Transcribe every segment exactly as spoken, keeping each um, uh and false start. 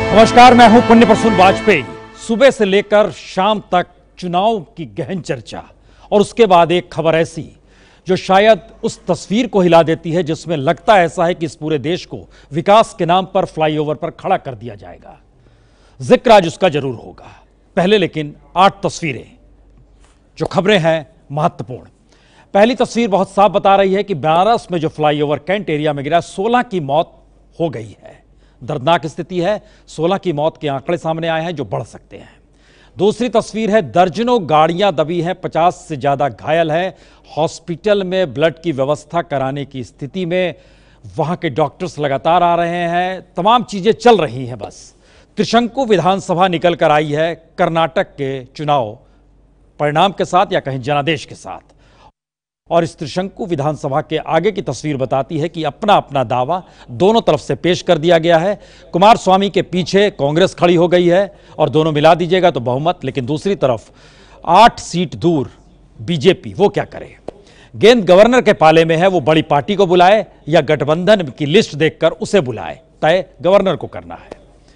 नमस्कार, मैं हूं पुण्य प्रसून वाजपेयी। सुबह से लेकर शाम तक चुनाव की गहन चर्चा और उसके बाद एक खबर ऐसी जो शायद उस तस्वीर को हिला देती है जिसमें लगता ऐसा है कि इस पूरे देश को विकास के नाम पर फ्लाईओवर पर खड़ा कर दिया जाएगा। जिक्र आज उसका जरूर होगा। पहले लेकिन आठ तस्वीरें जो खबरें हैं महत्वपूर्ण। पहली तस्वीर बहुत साफ बता रही है कि बनारस में जो फ्लाईओवर कैंट एरिया में गिरा, सोलह की मौत हो गई है। दर्दनाक स्थिति है। सोलह की मौत के आंकड़े सामने आए हैं जो बढ़ सकते हैं। दूसरी तस्वीर है, दर्जनों गाड़ियां दबी हैं, पचास से ज्यादा घायल हैं। हॉस्पिटल में ब्लड की व्यवस्था कराने की स्थिति में वहां के डॉक्टर्स लगातार आ रहे हैं। तमाम चीजें चल रही हैं। बस त्रिशंकु विधानसभा निकल कर आई है कर्नाटक के चुनाव परिणाम के साथ या कहीं जनादेश के साथ, और इस त्रिशंकु विधानसभा के आगे की तस्वीर बताती है कि अपना अपना दावा दोनों तरफ से पेश कर दिया गया है। कुमार स्वामी के पीछे कांग्रेस खड़ी हो गई है और दोनों मिला दीजिएगा तो बहुमत, लेकिन दूसरी तरफ आठ सीट दूर बीजेपी, वो क्या करे? गेंद गवर्नर के पाले में है। वो बड़ी पार्टी को बुलाए या गठबंधन की लिस्ट देखकर उसे बुलाए, तय गवर्नर को करना है।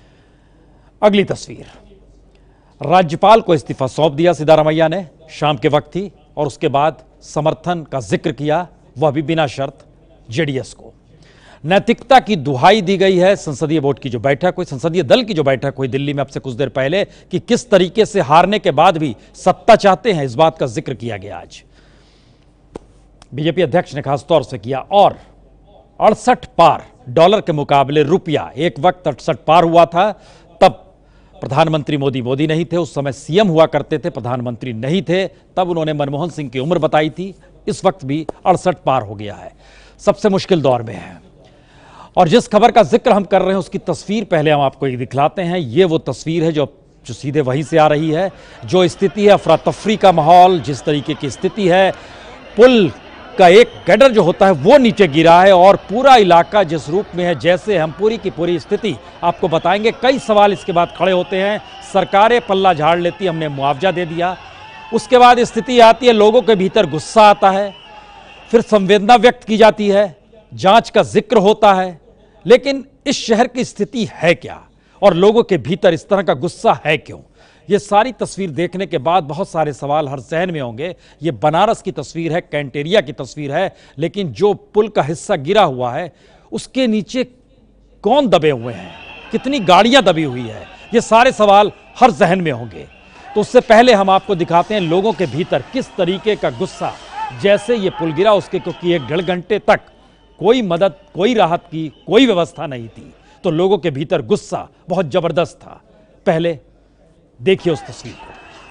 अगली तस्वीर, राज्यपाल को इस्तीफा सौंप दिया सिद्धारमैया ने, शाम के वक्त थी, और उसके बाद समर्थन का जिक्र किया, वह भी बिना शर्त जेडीएस को। नैतिकता की दुहाई दी गई है। संसदीय बोर्ड की जो बैठक हुई, संसदीय दल की जो बैठक हुई दिल्ली में अब से कुछ देर पहले, कि किस तरीके से हारने के बाद भी सत्ता चाहते हैं, इस बात का जिक्र किया गया आज बीजेपी अध्यक्ष ने खासतौर से किया। और अड़सठ पार डॉलर के मुकाबले रुपया, एक वक्त अड़सठ पार हुआ था, तब प्रधानमंत्री मोदी मोदी नहीं थे, उस समय सीएम हुआ करते थे, प्रधानमंत्री नहीं थे। तब उन्होंने मनमोहन सिंह की उम्र बताई थी। इस वक्त भी अड़सठ पार हो गया है, सबसे मुश्किल दौर में है। और जिस खबर का जिक्र हम कर रहे हैं उसकी तस्वीर पहले हम आपको एक दिखलाते हैं। ये वो तस्वीर है जो जो सीधे वहीं से आ रही है। जो स्थिति है, अफरा तफरी का माहौल, जिस तरीके की स्थिति है, पुल का एक गडर जो होता है वो नीचे गिरा है और पूरा इलाका जिस रूप में है, जैसे हम पूरी की पूरी स्थिति आपको बताएंगे। कई सवाल इसके बाद खड़े होते हैं। सरकारें पल्ला झाड़ लेती, हमने मुआवजा दे दिया। उसके बाद स्थिति आती है, लोगों के भीतर गुस्सा आता है, फिर संवेदना व्यक्त की जाती है, जांच का जिक्र होता है। लेकिन इस शहर की स्थिति है क्या और लोगों के भीतर इस तरह का गुस्सा है क्यों? ये सारी तस्वीर देखने के बाद बहुत सारे सवाल हर जहन में होंगे। ये बनारस की तस्वीर है, कैंट एरिया की तस्वीर है, लेकिन जो पुल का हिस्सा गिरा हुआ है उसके नीचे कौन दबे हुए हैं, कितनी गाड़ियां दबी हुई है, ये सारे सवाल हर जहन में होंगे। तो उससे पहले हम आपको दिखाते हैं लोगों के भीतर किस तरीके का गुस्सा, जैसे ये पुल गिरा उसके, क्योंकि एक डेढ़ घंटे तक कोई मदद, कोई राहत की कोई व्यवस्था नहीं थी, तो लोगों के भीतर गुस्सा बहुत जबरदस्त था। पहले देखिए उस तस्वीर को।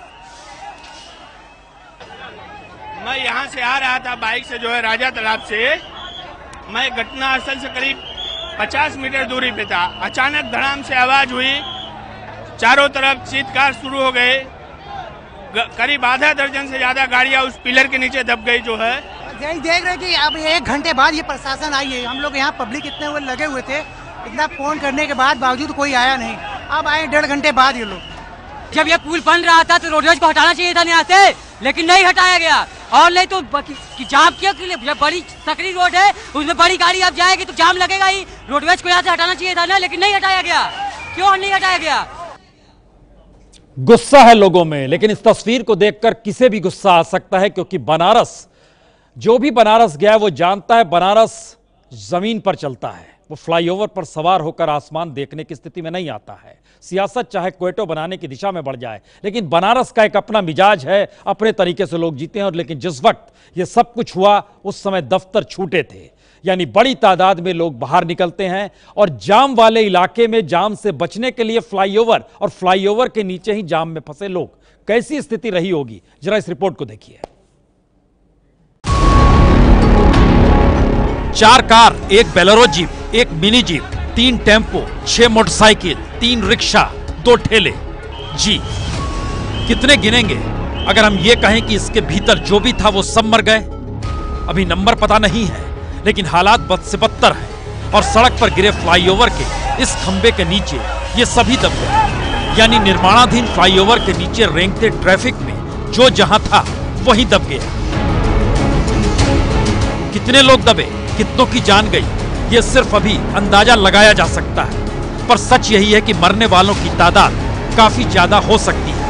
मैं यहाँ से आ रहा था बाइक से, जो है राजा तालाब से। मैं घटना स्थल से करीब पचास मीटर दूरी पे था। अचानक धड़ाम से आवाज हुई, चारों तरफ चीत्कार शुरू हो गए। करीब आधा दर्जन से ज्यादा गाड़ियां उस पिलर के नीचे दब गई। जो है यही देख रहे कि अब एक घंटे बाद ये प्रशासन आई है। हम लोग यहाँ पब्लिक इतने हुए लगे हुए थे, इतना फोन करने के बाद बावजूद कोई आया नहीं। अब आए डेढ़ घंटे बाद ये लोग। जब ये पुल बन रहा था तो रोडवेज को हटाना चाहिए था यहाँ से, लेकिन नहीं हटाया गया। और नहीं तो जाम क्यों के लिए, जब बड़ी सकरी रोड है उसमें बड़ी गाड़ी अब जाएगी तो जाम लगेगा ही। रोडवेज को यहाँ से हटाना चाहिए था ना, लेकिन नहीं हटाया गया। क्यों नहीं हटाया गया? गुस्सा है लोगों में, लेकिन इस तस्वीर को देखकर किसे भी गुस्सा आ सकता है, क्योंकि बनारस, जो भी बनारस गया वो जानता है बनारस जमीन पर चलता है। वो फ्लाईओवर पर सवार होकर आसमान देखने की स्थिति में नहीं आता है। सियासत चाहे क्वेटो बनाने की दिशा में बढ़ जाए, लेकिन बनारस का एक अपना मिजाज है, अपने तरीके से लोग जीते हैं। और लेकिन जिस वक्त ये सब कुछ हुआ उस समय दफ्तर छूटे थे, यानी बड़ी तादाद में लोग बाहर निकलते हैं और जाम वाले इलाके में जाम से बचने के लिए फ्लाईओवर और फ्लाईओवर के नीचे ही जाम में फंसे लोग। कैसी स्थिति रही होगी, जरा इस रिपोर्ट को देखिए। चार कार, एक बेलोरो जीप, एक मिनी जीप, तीन टेम्पो, छह मोटरसाइकिल, तीन रिक्शा, दो ठेले। जी कितने गिनेंगे? अगर हम ये कहें कि इसके भीतर जो भी था वो सब मर गए। अभी नंबर पता नहीं है, लेकिन हालात बद से बदतर है। और सड़क पर गिरे फ्लाईओवर के इस खंबे के नीचे ये सभी दब गए। यानी निर्माणाधीन फ्लाईओवर के नीचे रेंगते ट्रैफिक में जो जहां था वही दब गया। कितने लोग दबे, कितनों की जान गई, ये सिर्फ अभी अंदाजा लगाया जा सकता है। पर सच यही है कि मरने वालों की तादाद काफी ज्यादा हो सकती है,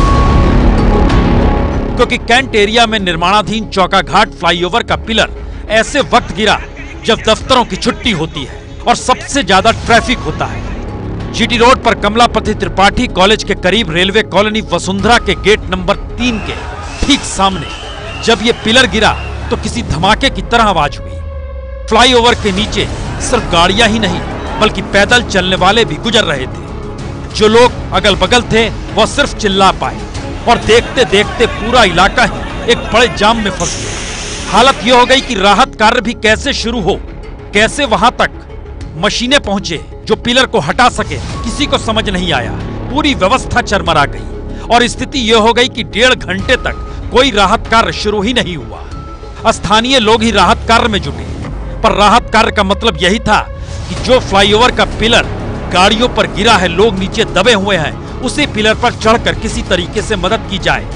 क्योंकि कैंट एरिया में निर्माणाधीन चौकाघाट फ्लाईओवर का पिलर ऐसे वक्त गिरा जब दफ्तरों की छुट्टी होती है और सबसे ज्यादा ट्रैफिक होता है। जीटी रोड पर कमलापति त्रिपाठी कॉलेज के करीब रेलवे कॉलोनी वसुंधरा के गेट नंबर तीन के ठीक सामने जब ये पिलर गिरा तो किसी धमाके की तरह आवाज हुई। फ्लाईओवर के नीचे सिर्फ गाड़ियां ही नहीं बल्कि पैदल चलने वाले भी गुजर रहे थे। जो लोग अगल बगल थे वह सिर्फ चिल्ला पाए और देखते देखते पूरा इलाका ही एक बड़े जाम में फंस गया। हालत यह हो गई कि राहत कार्य भी कैसे शुरू हो, कैसे वहां तक मशीनें पहुंचे जो पिलर को हटा सके, किसी को समझ नहीं आया। पूरी व्यवस्था चरमरा गई और स्थिति यह हो गई कि डेढ़ घंटे तक कोई राहत कार्य शुरू ही नहीं हुआ। स्थानीय लोग ही राहत कार्य में जुटे, पर राहत कार्य का मतलब यही था कि जो फ्लाईओवर का पिलर गाड़ियों पर गिरा है, लोग नीचे दबे हुए हैं, उसी पिलर पर चढ़कर किसी तरीके से मदद की जाए।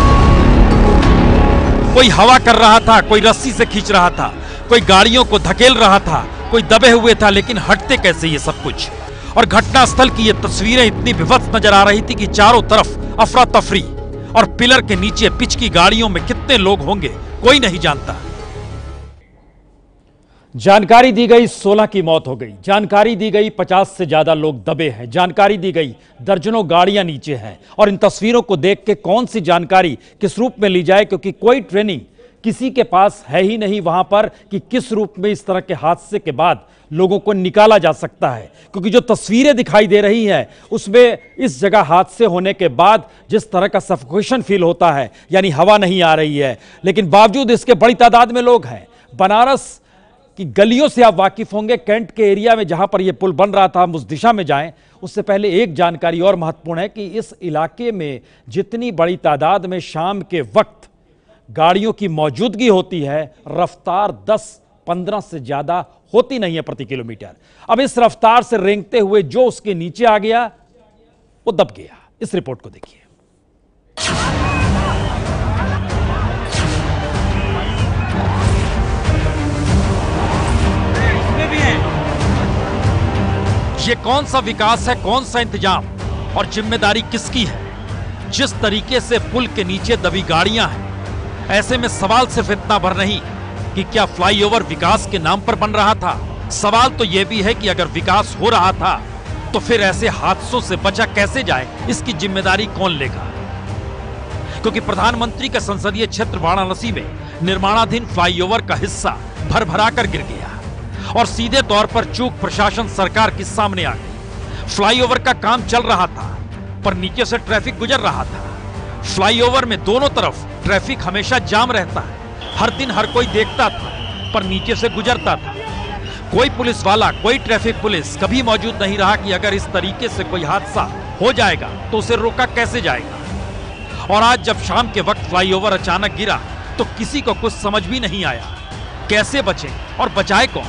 कोई हवा कर रहा था, कोई रस्सी से खींच रहा था, कोई गाड़ियों को धकेल रहा था, कोई दबे हुए था, लेकिन हटते कैसे ये सब कुछ। और घटनास्थल की ये तस्वीरें इतनी विभत्स नजर आ रही थी कि चारों तरफ अफरा तफरी, और पिलर के नीचे पिच की गाड़ियों में कितने लोग होंगे कोई नहीं जानता। जानकारी दी गई सोलह की मौत हो गई, जानकारी दी गई पचास से ज्यादा लोग दबे हैं, जानकारी दी गई दर्जनों गाड़ियां नीचे हैं। और इन तस्वीरों को देख के कौन सी जानकारी किस रूप में ली जाए, क्योंकि कोई ट्रेनिंग किसी के पास है ही नहीं वहां पर कि किस रूप में इस तरह के हादसे के बाद लोगों को निकाला जा सकता है। क्योंकि जो तस्वीरें दिखाई दे रही हैं उसमें इस जगह हादसे होने के बाद जिस तरह का सफोकेशन फील होता है, यानी हवा नहीं आ रही है, लेकिन बावजूद इसके बड़ी तादाद में लोग हैं। बनारस कि गलियों से आप वाकिफ होंगे, कैंट के एरिया में जहां पर यह पुल बन रहा था, हम उस दिशा में जाएं उससे पहले एक जानकारी और महत्वपूर्ण है कि इस इलाके में जितनी बड़ी तादाद में शाम के वक्त गाड़ियों की मौजूदगी होती है, रफ्तार दस पंद्रह से ज्यादा होती नहीं है प्रति किलोमीटर। अब इस रफ्तार से रेंगते हुए जो उसके नीचे आ गया वो दब गया। इस रिपोर्ट को देखिए। ये कौन सा विकास है, कौन सा इंतजाम और जिम्मेदारी किसकी है? जिस तरीके से पुल के नीचे दबी गाड़ियां हैं, ऐसे में सवाल सिर्फ इतना भर नहीं कि क्या फ्लाईओवर विकास के नाम पर बन रहा था, सवाल तो यह भी है कि अगर विकास हो रहा था तो फिर ऐसे हादसों से बचा कैसे जाए, इसकी जिम्मेदारी कौन लेगा? क्योंकि प्रधानमंत्री का संसदीय क्षेत्र वाराणसी में निर्माणाधीन फ्लाईओवर का हिस्सा भर भरा कर गिर गया और सीधे तौर पर चूक प्रशासन सरकार के सामने आ गई। फ्लाईओवर का काम चल रहा था पर नीचे से ट्रैफिक गुजर रहा था। फ्लाईओवर में दोनों तरफ ट्रैफिक हमेशा जाम रहता है, हर दिन हर कोई देखता था पर नीचे से गुजरता था। कोई पुलिस वाला, कोई ट्रैफिक पुलिस कभी मौजूद नहीं रहा कि अगर इस तरीके से कोई हादसा हो जाएगा तो उसे रोका कैसे जाएगा। और आज जब शाम के वक्त फ्लाईओवर अचानक गिरा तो किसी को कुछ समझ भी नहीं आया, कैसे बचे और बचाए कौन।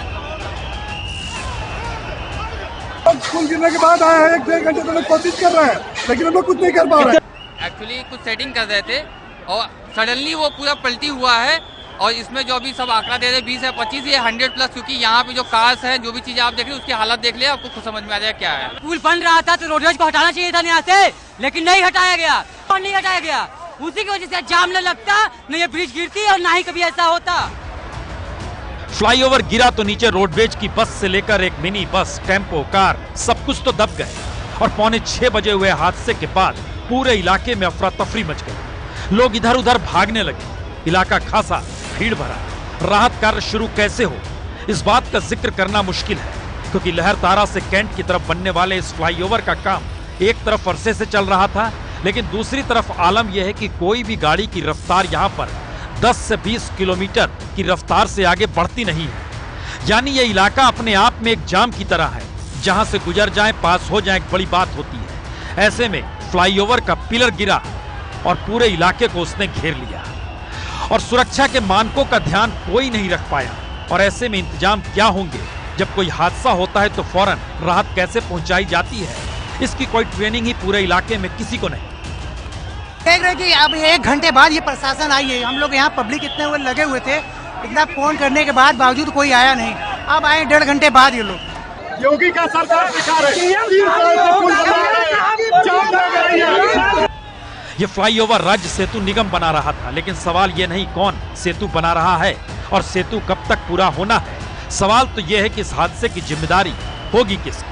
पुल गिरने के बाद आए हैं, एक डेढ़ घंटे तक कोशिश कर रहे हैं लेकिन हम लोग कुछ नहीं कर पा रहे हैं। एक्चुअली कुछ सेटिंग कर रहे थे और सडनली वो पूरा पलटी हुआ है। और इसमें जो अभी सब आंकड़ा दे रहे बीस है पच्चीस, ये हंड्रेड प्लस, क्योंकि यहाँ पे जो कार्स है, जो भी चीजें आप देख रहे हैं उसकी हालत देख ले, आपको खुद समझ में आ जाएगा क्या है। पुल बन रहा था तो रोडवेज को हटाना चाहिए था यहाँ से, लेकिन नहीं हटाया गया और नहीं हटाया गया। उसी की वजह से जाम न लगता, न ये ब्रिज गिरती और ना ही कभी ऐसा होता। फ्लाईओवर गिरा तो नीचे रोडवेज की बस से लेकर एक मिनी बस, टेम्पो, कार, सब कुछ तो दब गए। और पौने छह बजे हुए हादसे के बाद पूरे इलाके में अफरा तफरी मच गई। लोग इधर उधर भागने लगे, इलाका खासा भीड़ भरा। राहत कार्य शुरू कैसे हो, इस बात का जिक्र करना मुश्किल है, क्योंकि लहरतारा से कैंट की तरफ बनने वाले इस फ्लाईओवर का काम एक तरफ अरसे से चल रहा था, लेकिन दूसरी तरफ आलम यह है कि कोई भी गाड़ी की रफ्तार यहाँ पर दस से बीस किलोमीटर की रफ्तार से आगे बढ़ती नहीं है। यानी यह इलाका अपने आप में एक जाम की तरह है, जहां से गुजर जाए, पास हो जाए, एक बड़ी बात होती है। ऐसे में फ्लाईओवर का पिलर गिरा और पूरे इलाके को उसने घेर लिया और सुरक्षा के मानकों का ध्यान कोई नहीं रख पाया। और ऐसे में इंतजाम क्या होंगे? जब कोई हादसा होता है तो फौरन राहत कैसे पहुंचाई जाती है, इसकी कोई ट्रेनिंग ही पूरे इलाके में किसी को नहीं। देख रहे कि अब एक घंटे बाद ये प्रशासन आई है, हम लोग यहाँ पब्लिक इतने हुए लगे हुए थे, इतना फोन करने के बाद बावजूद कोई आया नहीं। अब आए डेढ़ घंटे बाद ये लोग। योगी का सरकार दिखा रही है, तीन साल से पुल बना रहे हैं, जाम लग रही है। ये फ्लाईओवर राज्य सेतु निगम बना रहा था, लेकिन सवाल ये नहीं कौन सेतु बना रहा है और सेतु कब तक पूरा होना है। सवाल तो यह है कि इस हादसे की जिम्मेदारी होगी किसकी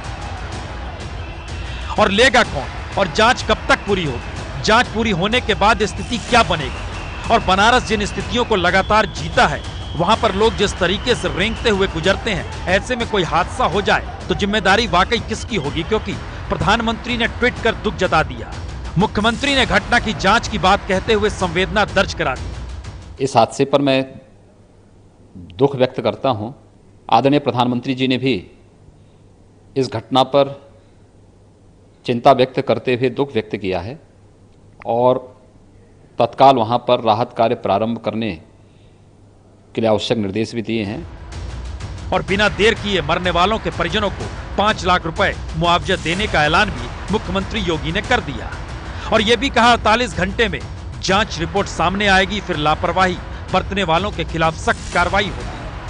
और लेगा कौन, और जांच कब तक पूरी होगी। जांच पूरी होने के बाद स्थिति क्या बनेगी, और बनारस जिन स्थितियों को लगातार जीता है, वहां पर लोग जिस तरीके से रेंगते हुए गुजरते हैं, ऐसे में कोई हादसा हो जाए तो जिम्मेदारी वाकई किसकी होगी। क्योंकि प्रधानमंत्री ने ट्वीट कर दुख जता दिया, मुख्यमंत्री ने घटना की जांच की बात कहते हुए संवेदना दर्ज करा दी। इस हादसे पर मैं दुख व्यक्त करता हूं। आदरणीय प्रधानमंत्री जी ने भी इस घटना पर चिंता व्यक्त करते हुए दुख व्यक्त किया है और तत्काल वहां पर राहत कार्य प्रारंभ करने के लिए आवश्यक निर्देश भी दिए हैं। और बिना देर किए मरने वालों के परिजनों को पांच लाख रुपए मुआवजा देने का ऐलान भी मुख्यमंत्री योगी ने कर दिया और यह भी कहा अड़तालीस घंटे में जांच रिपोर्ट सामने आएगी, फिर लापरवाही बरतने वालों के खिलाफ सख्त कार्रवाई होगी।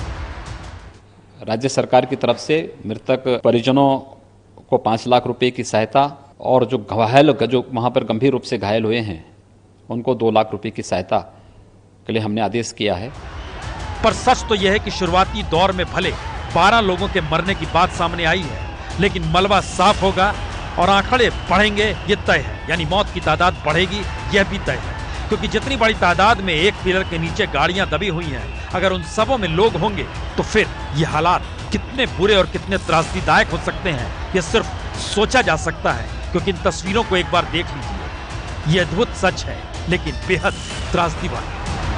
राज्य सरकार की तरफ से मृतक परिजनों को पाँच लाख रुपए की सहायता और जो घायल जो वहाँ पर गंभीर रूप से घायल हुए हैं उनको दो लाख रुपए की सहायता के लिए हमने आदेश किया है। पर सच तो यह है कि शुरुआती दौर में भले बारह लोगों के मरने की बात सामने आई है, लेकिन मलबा साफ होगा और आंकड़े बढ़ेंगे ये तय है, यानी मौत की तादाद बढ़ेगी यह भी तय है। क्योंकि जितनी बड़ी तादाद में एक पिलर के नीचे गाड़ियां दबी हुई हैं, अगर उन सबों में लोग होंगे तो फिर ये हालात कितने बुरे और कितने त्रासदीदायक हो सकते हैं, ये सिर्फ सोचा जा सकता है। क्योंकि इन तस्वीरों को एक बार देख लीजिए, ये अद्भुत सच है लेकिन बेहद त्रासदी वाली।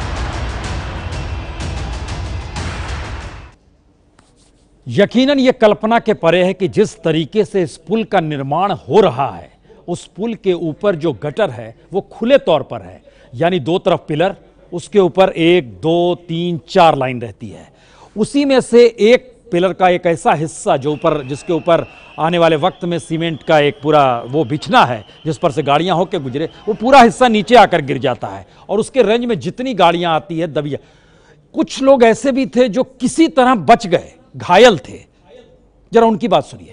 यकीनन ये कल्पना के परे है कि जिस तरीके से इस पुल का निर्माण हो रहा है, उस पुल के ऊपर जो गटर है वो खुले तौर पर है, यानी दो तरफ पिलर, उसके ऊपर एक दो तीन चार लाइन रहती है। उसी में से एक पिलर का एक ऐसा हिस्सा जो ऊपर जिसके ऊपर आने वाले वक्त में सीमेंट का एक पूरा वो बिछना है जिस पर से गाड़ियां होकर गुजरे, वो पूरा हिस्सा नीचे आकर गिर जाता है और उसके रेंज में जितनी गाड़ियां आती है दबिया। कुछ लोग ऐसे भी थे जो किसी तरह बच गए, घायल थे, जरा उनकी बात सुनिए।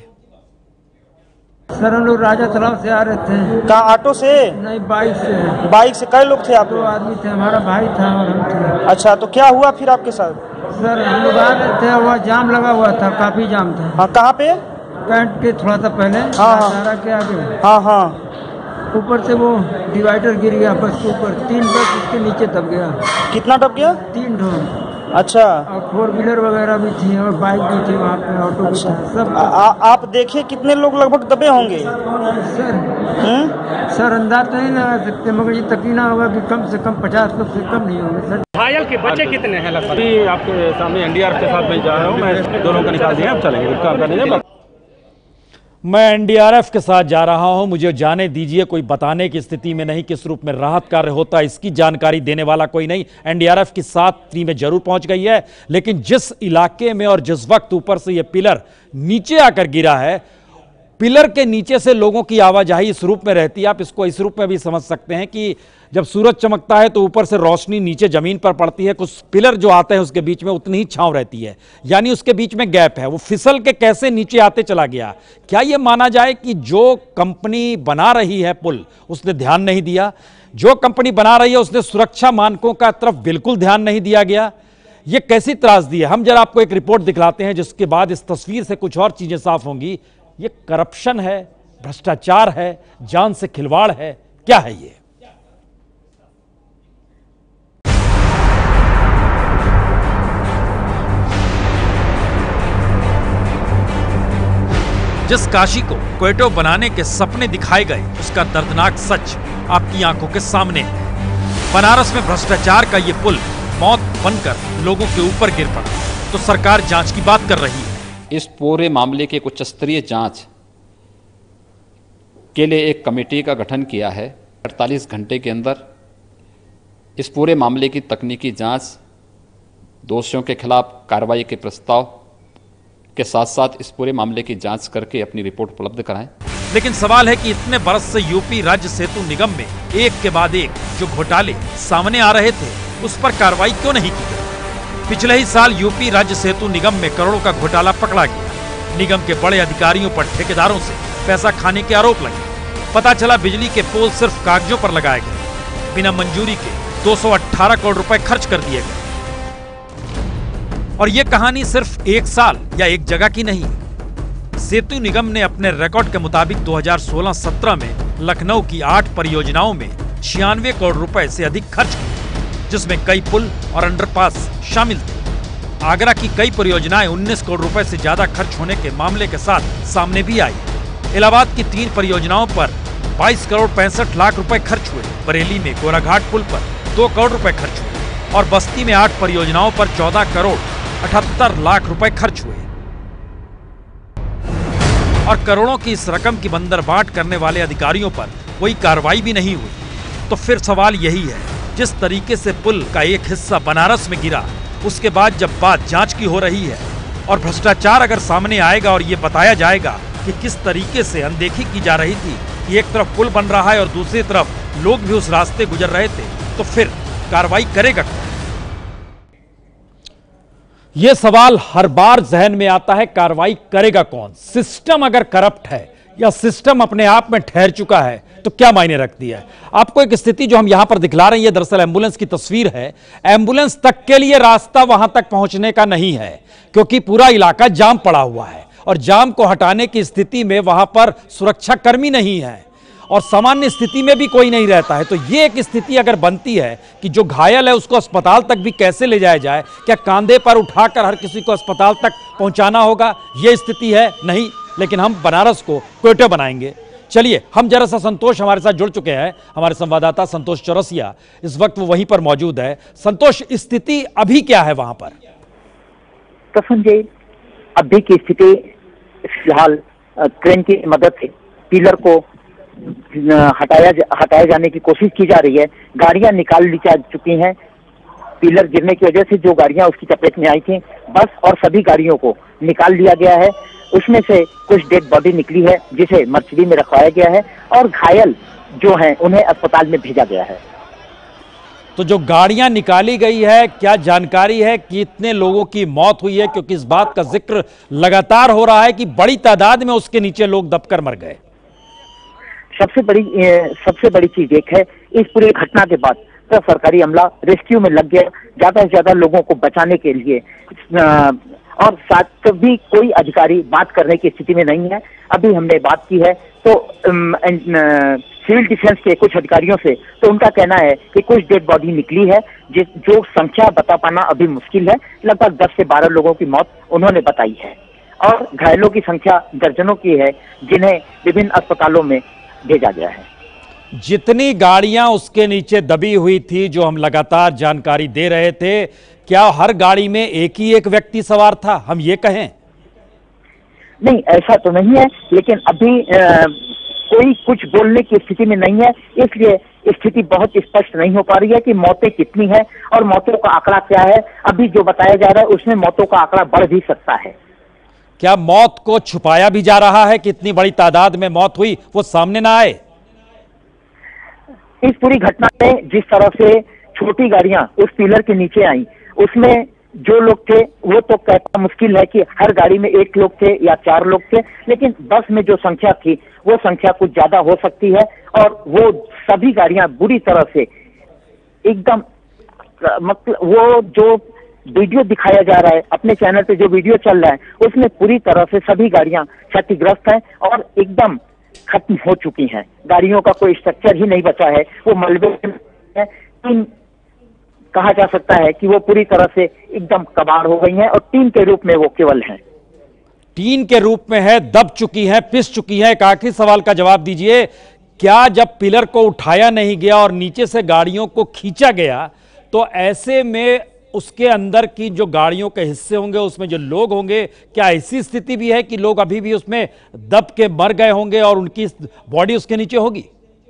सर हम लोग राजा तालाब से आ रहे थे। कहाँ, ऑटो से? नहीं, बाइक से। बाइक से कई लोग थे आप? दो आदमी थे, हमारा भाई था और हम थे। अच्छा, तो क्या हुआ फिर आपके साथ? सर हम लोग आ रहे थे, वहाँ जाम लगा हुआ था, काफी जाम था। हाँ, कहाँ पे? कैंट के थोड़ा सा पहले, हाँ हाँ के आगे। हाँ हाँ ऊपर से वो डिवाइडर गिर गया बस के ऊपर, तीन बस उसके नीचे दब गया। कितना दब गया? तीन ढोल। अच्छा। और फोर व्हीलर वगैरह भी थी और बाइक भी थी वहाँ पे, ऑटो भी था, सब। आ, आप देखिए कितने लोग लगभग दबे होंगे? सर हुँ? सर अंदाज तो नहीं लगा सकते, मगर ये तकीना होगा कि कम से कम पचास लोग से कम नहीं होंगे सर। घायल के बच्चे कितने हैं लगभग? अभी आपके सामने एनडीआरएफ के साथ मैं जा रहा हूँ, मैं दोनों को निकाल दिया, अब चलेंगे काम करने। मैं एनडीआरएफ के साथ जा रहा हूं, मुझे जाने दीजिए। कोई बताने की स्थिति में नहीं किस रूप में राहत कार्य होता है, इसकी जानकारी देने वाला कोई नहीं। एनडीआरएफ की सात टीमें जरूर पहुंच गई है, लेकिन जिस इलाके में और जिस वक्त ऊपर से यह पिलर नीचे आकर गिरा है, पिलर के नीचे से लोगों की आवाजाही इस रूप में रहती है। आप इसको इस रूप में भी समझ सकते हैं कि जब सूरज चमकता है तो ऊपर से रोशनी नीचे जमीन पर पड़ती है, कुछ पिलर जो आते हैं उसके बीच में उतनी ही छांव रहती है, यानी उसके बीच में गैप है। वो फिसल के कैसे नीचे आते चला गया। क्या यह माना जाए कि जो कंपनी बना रही है पुल, उसने ध्यान नहीं दिया? जो कंपनी बना रही है उसने सुरक्षा मानकों का तरफ बिल्कुल ध्यान नहीं दिया गया? ये कैसी त्रासदी है। हम जरा आपको एक रिपोर्ट दिखलाते हैं जिसके बाद इस तस्वीर से कुछ और चीजें साफ होंगी। ये करप्शन है, भ्रष्टाचार है, जान से खिलवाड़ है, क्या है ये? जिस काशी को क्वेटो बनाने के सपने दिखाए गए, उसका दर्दनाक सच आपकी आंखों के सामने है। बनारस में भ्रष्टाचार का ये पुल मौत बनकर लोगों के ऊपर गिर पड़ा, तो सरकार जांच की बात कर रही है। इस पूरे मामले के उच्च स्तरीय जांच के लिए एक कमेटी का गठन किया है। अड़तालीस घंटे के अंदर इस पूरे मामले की तकनीकी जांच, दोषियों के खिलाफ कार्रवाई के प्रस्ताव के साथ साथ इस पूरे मामले की जांच करके अपनी रिपोर्ट उपलब्ध कराएं। लेकिन सवाल है कि इतने बरस से यूपी राज्य सेतु निगम में एक के बाद एक जो घोटाले सामने आ रहे थे, उस पर कार्रवाई क्यों नहीं की गई? पिछले ही साल यूपी राज्य सेतु निगम में करोड़ों का घोटाला पकड़ा गया, निगम के बड़े अधिकारियों पर ठेकेदारों से पैसा खाने के आरोप लगे। पता चला बिजली के पोल सिर्फ कागजों पर लगाए गए, बिना मंजूरी के दो सौ अठारह करोड़ रुपए खर्च कर दिए गए। और यह कहानी सिर्फ एक साल या एक जगह की नहीं। सेतु निगम ने अपने रिकॉर्ड के मुताबिक दो हज़ार सोलह सत्रह में लखनऊ की आठ परियोजनाओं में छियानवे करोड़ रुपए से अधिक खर्च किए, जिसमें कई पुल और अंडरपास शामिल थे। आगरा की कई परियोजनाएं उन्नीस करोड़ रुपए से ज्यादा खर्च होने के मामले के साथ सामने भी आई। इलाहाबाद की तीन परियोजनाओं पर बाईस करोड़ पैंसठ लाख रुपए खर्च हुए। बरेली में गोराघाट पुल पर दो करोड़ रुपए खर्च हुए और बस्ती में आठ परियोजनाओं पर चौदह करोड़ अठहत्तर लाख रुपए खर्च हुए। और करोड़ों की इस रकम की बंदरबाट करने वाले अधिकारियों पर कोई कार्रवाई भी नहीं हुई। तो फिर सवाल यही है, जिस तरीके से पुल का एक हिस्सा बनारस में गिरा, उसके बाद जब बात जांच की हो रही है और भ्रष्टाचार अगर सामने आएगा और ये बताया जाएगा कि किस तरीके से अनदेखी की जा रही थी कि एक तरफ पुल बन रहा है और दूसरी तरफ लोग भी उस रास्ते गुजर रहे थे, तो फिर कार्रवाई करेगा कौन? यह सवाल हर बार जहन में आता है, कार्रवाई करेगा कौन? सिस्टम अगर करप्ट है या सिस्टम अपने आप में ठहर चुका है तो क्या मायने रखती है? आपको एक स्थिति जो हम यहां पर दिखला रहे हैं, दरअसल एम्बुलेंस की तस्वीर है। एम्बुलेंस तक के लिए रास्ता वहां तक पहुंचने का नहीं है, क्योंकि पूरा इलाका जाम पड़ा हुआ है और जाम को हटाने की स्थिति में वहां पर सुरक्षा कर्मी नहीं है और सामान्य स्थिति में भी कोई नहीं रहता है। तो ये एक स्थिति अगर बनती है कि जो घायल है उसको अस्पताल तक भी कैसे ले जाया जाए, क्या कांधे पर उठाकर हर किसी को अस्पताल तक पहुंचाना होगा? ये स्थिति है नहीं, लेकिन हम बनारस को क्वेटा बनाएंगे। चलिए, हम जरा सा संतोष हमारे साथ जुड़ चुके हैं, हमारे संवाददाता संतोष चौरसिया इस वक्त वो वहीं पर मौजूद है। संतोष, स्थिति अभी क्या है वहां पर? प्रसन्न जी, अभी की स्थिति फिलहाल क्रेन की मदद से पिलर को हटाया हटाए जाने की कोशिश की जा रही है। गाड़ियां निकाल ली जा चुकी हैं। पिलर गिरने की वजह से जो गाड़ियां उसकी चपेट में आई थी, बस और सभी गाड़ियों को निकाल लिया गया है। उसमें से कुछ डेड बॉडी निकली है जिसे मर्चरी में रखवाया गया है और घायल जो हैं उन्हें अस्पताल में भेजा गया है। तो जो गाड़ियां निकाली गई है, क्या जानकारी है कि कितने लोगों की मौत हुई है? क्योंकि इस बात का जिक्र लगातार हो रहा है कि बड़ी तादाद में उसके नीचे लोग दबकर मर गए। सबसे बड़ी सबसे बड़ी चीज एक है, इस पूरी घटना के बाद तो सरकारी अमला रेस्क्यू में लग गया ज्यादा से ज्यादा लोगों को बचाने के लिए, और साथ भी कोई अधिकारी बात करने की स्थिति में नहीं है। अभी हमने बात की है तो सिविल डिफेंस के कुछ अधिकारियों से, तो उनका कहना है कि कुछ डेड बॉडी निकली है जिस जो संख्या बता पाना अभी मुश्किल है। लगभग दस से बारह लोगों की मौत उन्होंने बताई है और घायलों की संख्या दर्जनों की है जिन्हें विभिन्न अस्पतालों में भेजा गया है। जितनी गाड़ियां उसके नीचे दबी हुई थी, जो हम लगातार जानकारी दे रहे थे, क्या हर गाड़ी में एक ही एक व्यक्ति सवार था, हम ये कहें? नहीं, ऐसा तो नहीं है, लेकिन अभी आ, कोई कुछ बोलने की स्थिति में नहीं है, इसलिए स्थिति बहुत स्पष्ट नहीं हो पा रही है कि मौतें कितनी है और मौतों का आंकड़ा क्या है। अभी जो बताया जा रहा है उसमें मौतों का आंकड़ा बढ़ भी सकता है। क्या मौत को छुपाया भी जा रहा है? कितनी बड़ी तादाद में मौत हुई वो सामने ना आए? इस पूरी घटना में जिस तरह से छोटी गाड़ियां उस पिलर के नीचे आई, उसमें जो लोग थे वो तो कहना मुश्किल है कि हर गाड़ी में एक लोग थे या चार लोग थे, लेकिन बस में जो संख्या थी वो संख्या कुछ ज्यादा हो सकती है और वो सभी गाड़ियां बुरी तरह से एकदम, मतलब वो जो वीडियो दिखाया जा रहा है अपने चैनल पे, जो वीडियो चल रहा है उसमें पूरी तरह से सभी गाड़ियां क्षतिग्रस्त हैं और एकदम खत्म हो चुकी हैं। गाड़ियों का कोई स्ट्रक्चर ही नहीं बचा है, वो मलबे में है। तीन कहा जा सकता है कि वो पूरी तरह से एकदम कबाड़ हो गई हैं और टीन के रूप में वो केवल हैं। टीन के रूप में है, दब चुकी है, पिस चुकी है। एक आखिरी सवाल का जवाब दीजिए, क्या जब पिलर को उठाया नहीं गया और नीचे से गाड़ियों को खींचा गया, तो ऐसे में उसके अंदर की जो गाड़ियों के हिस्से होंगे, उसमें जो लोग होंगे, क्या ऐसी स्थिति भी है कि लोग अभी भी उसमें दब के मर गए होंगे और उनकी बॉडी उसके नीचे होगी?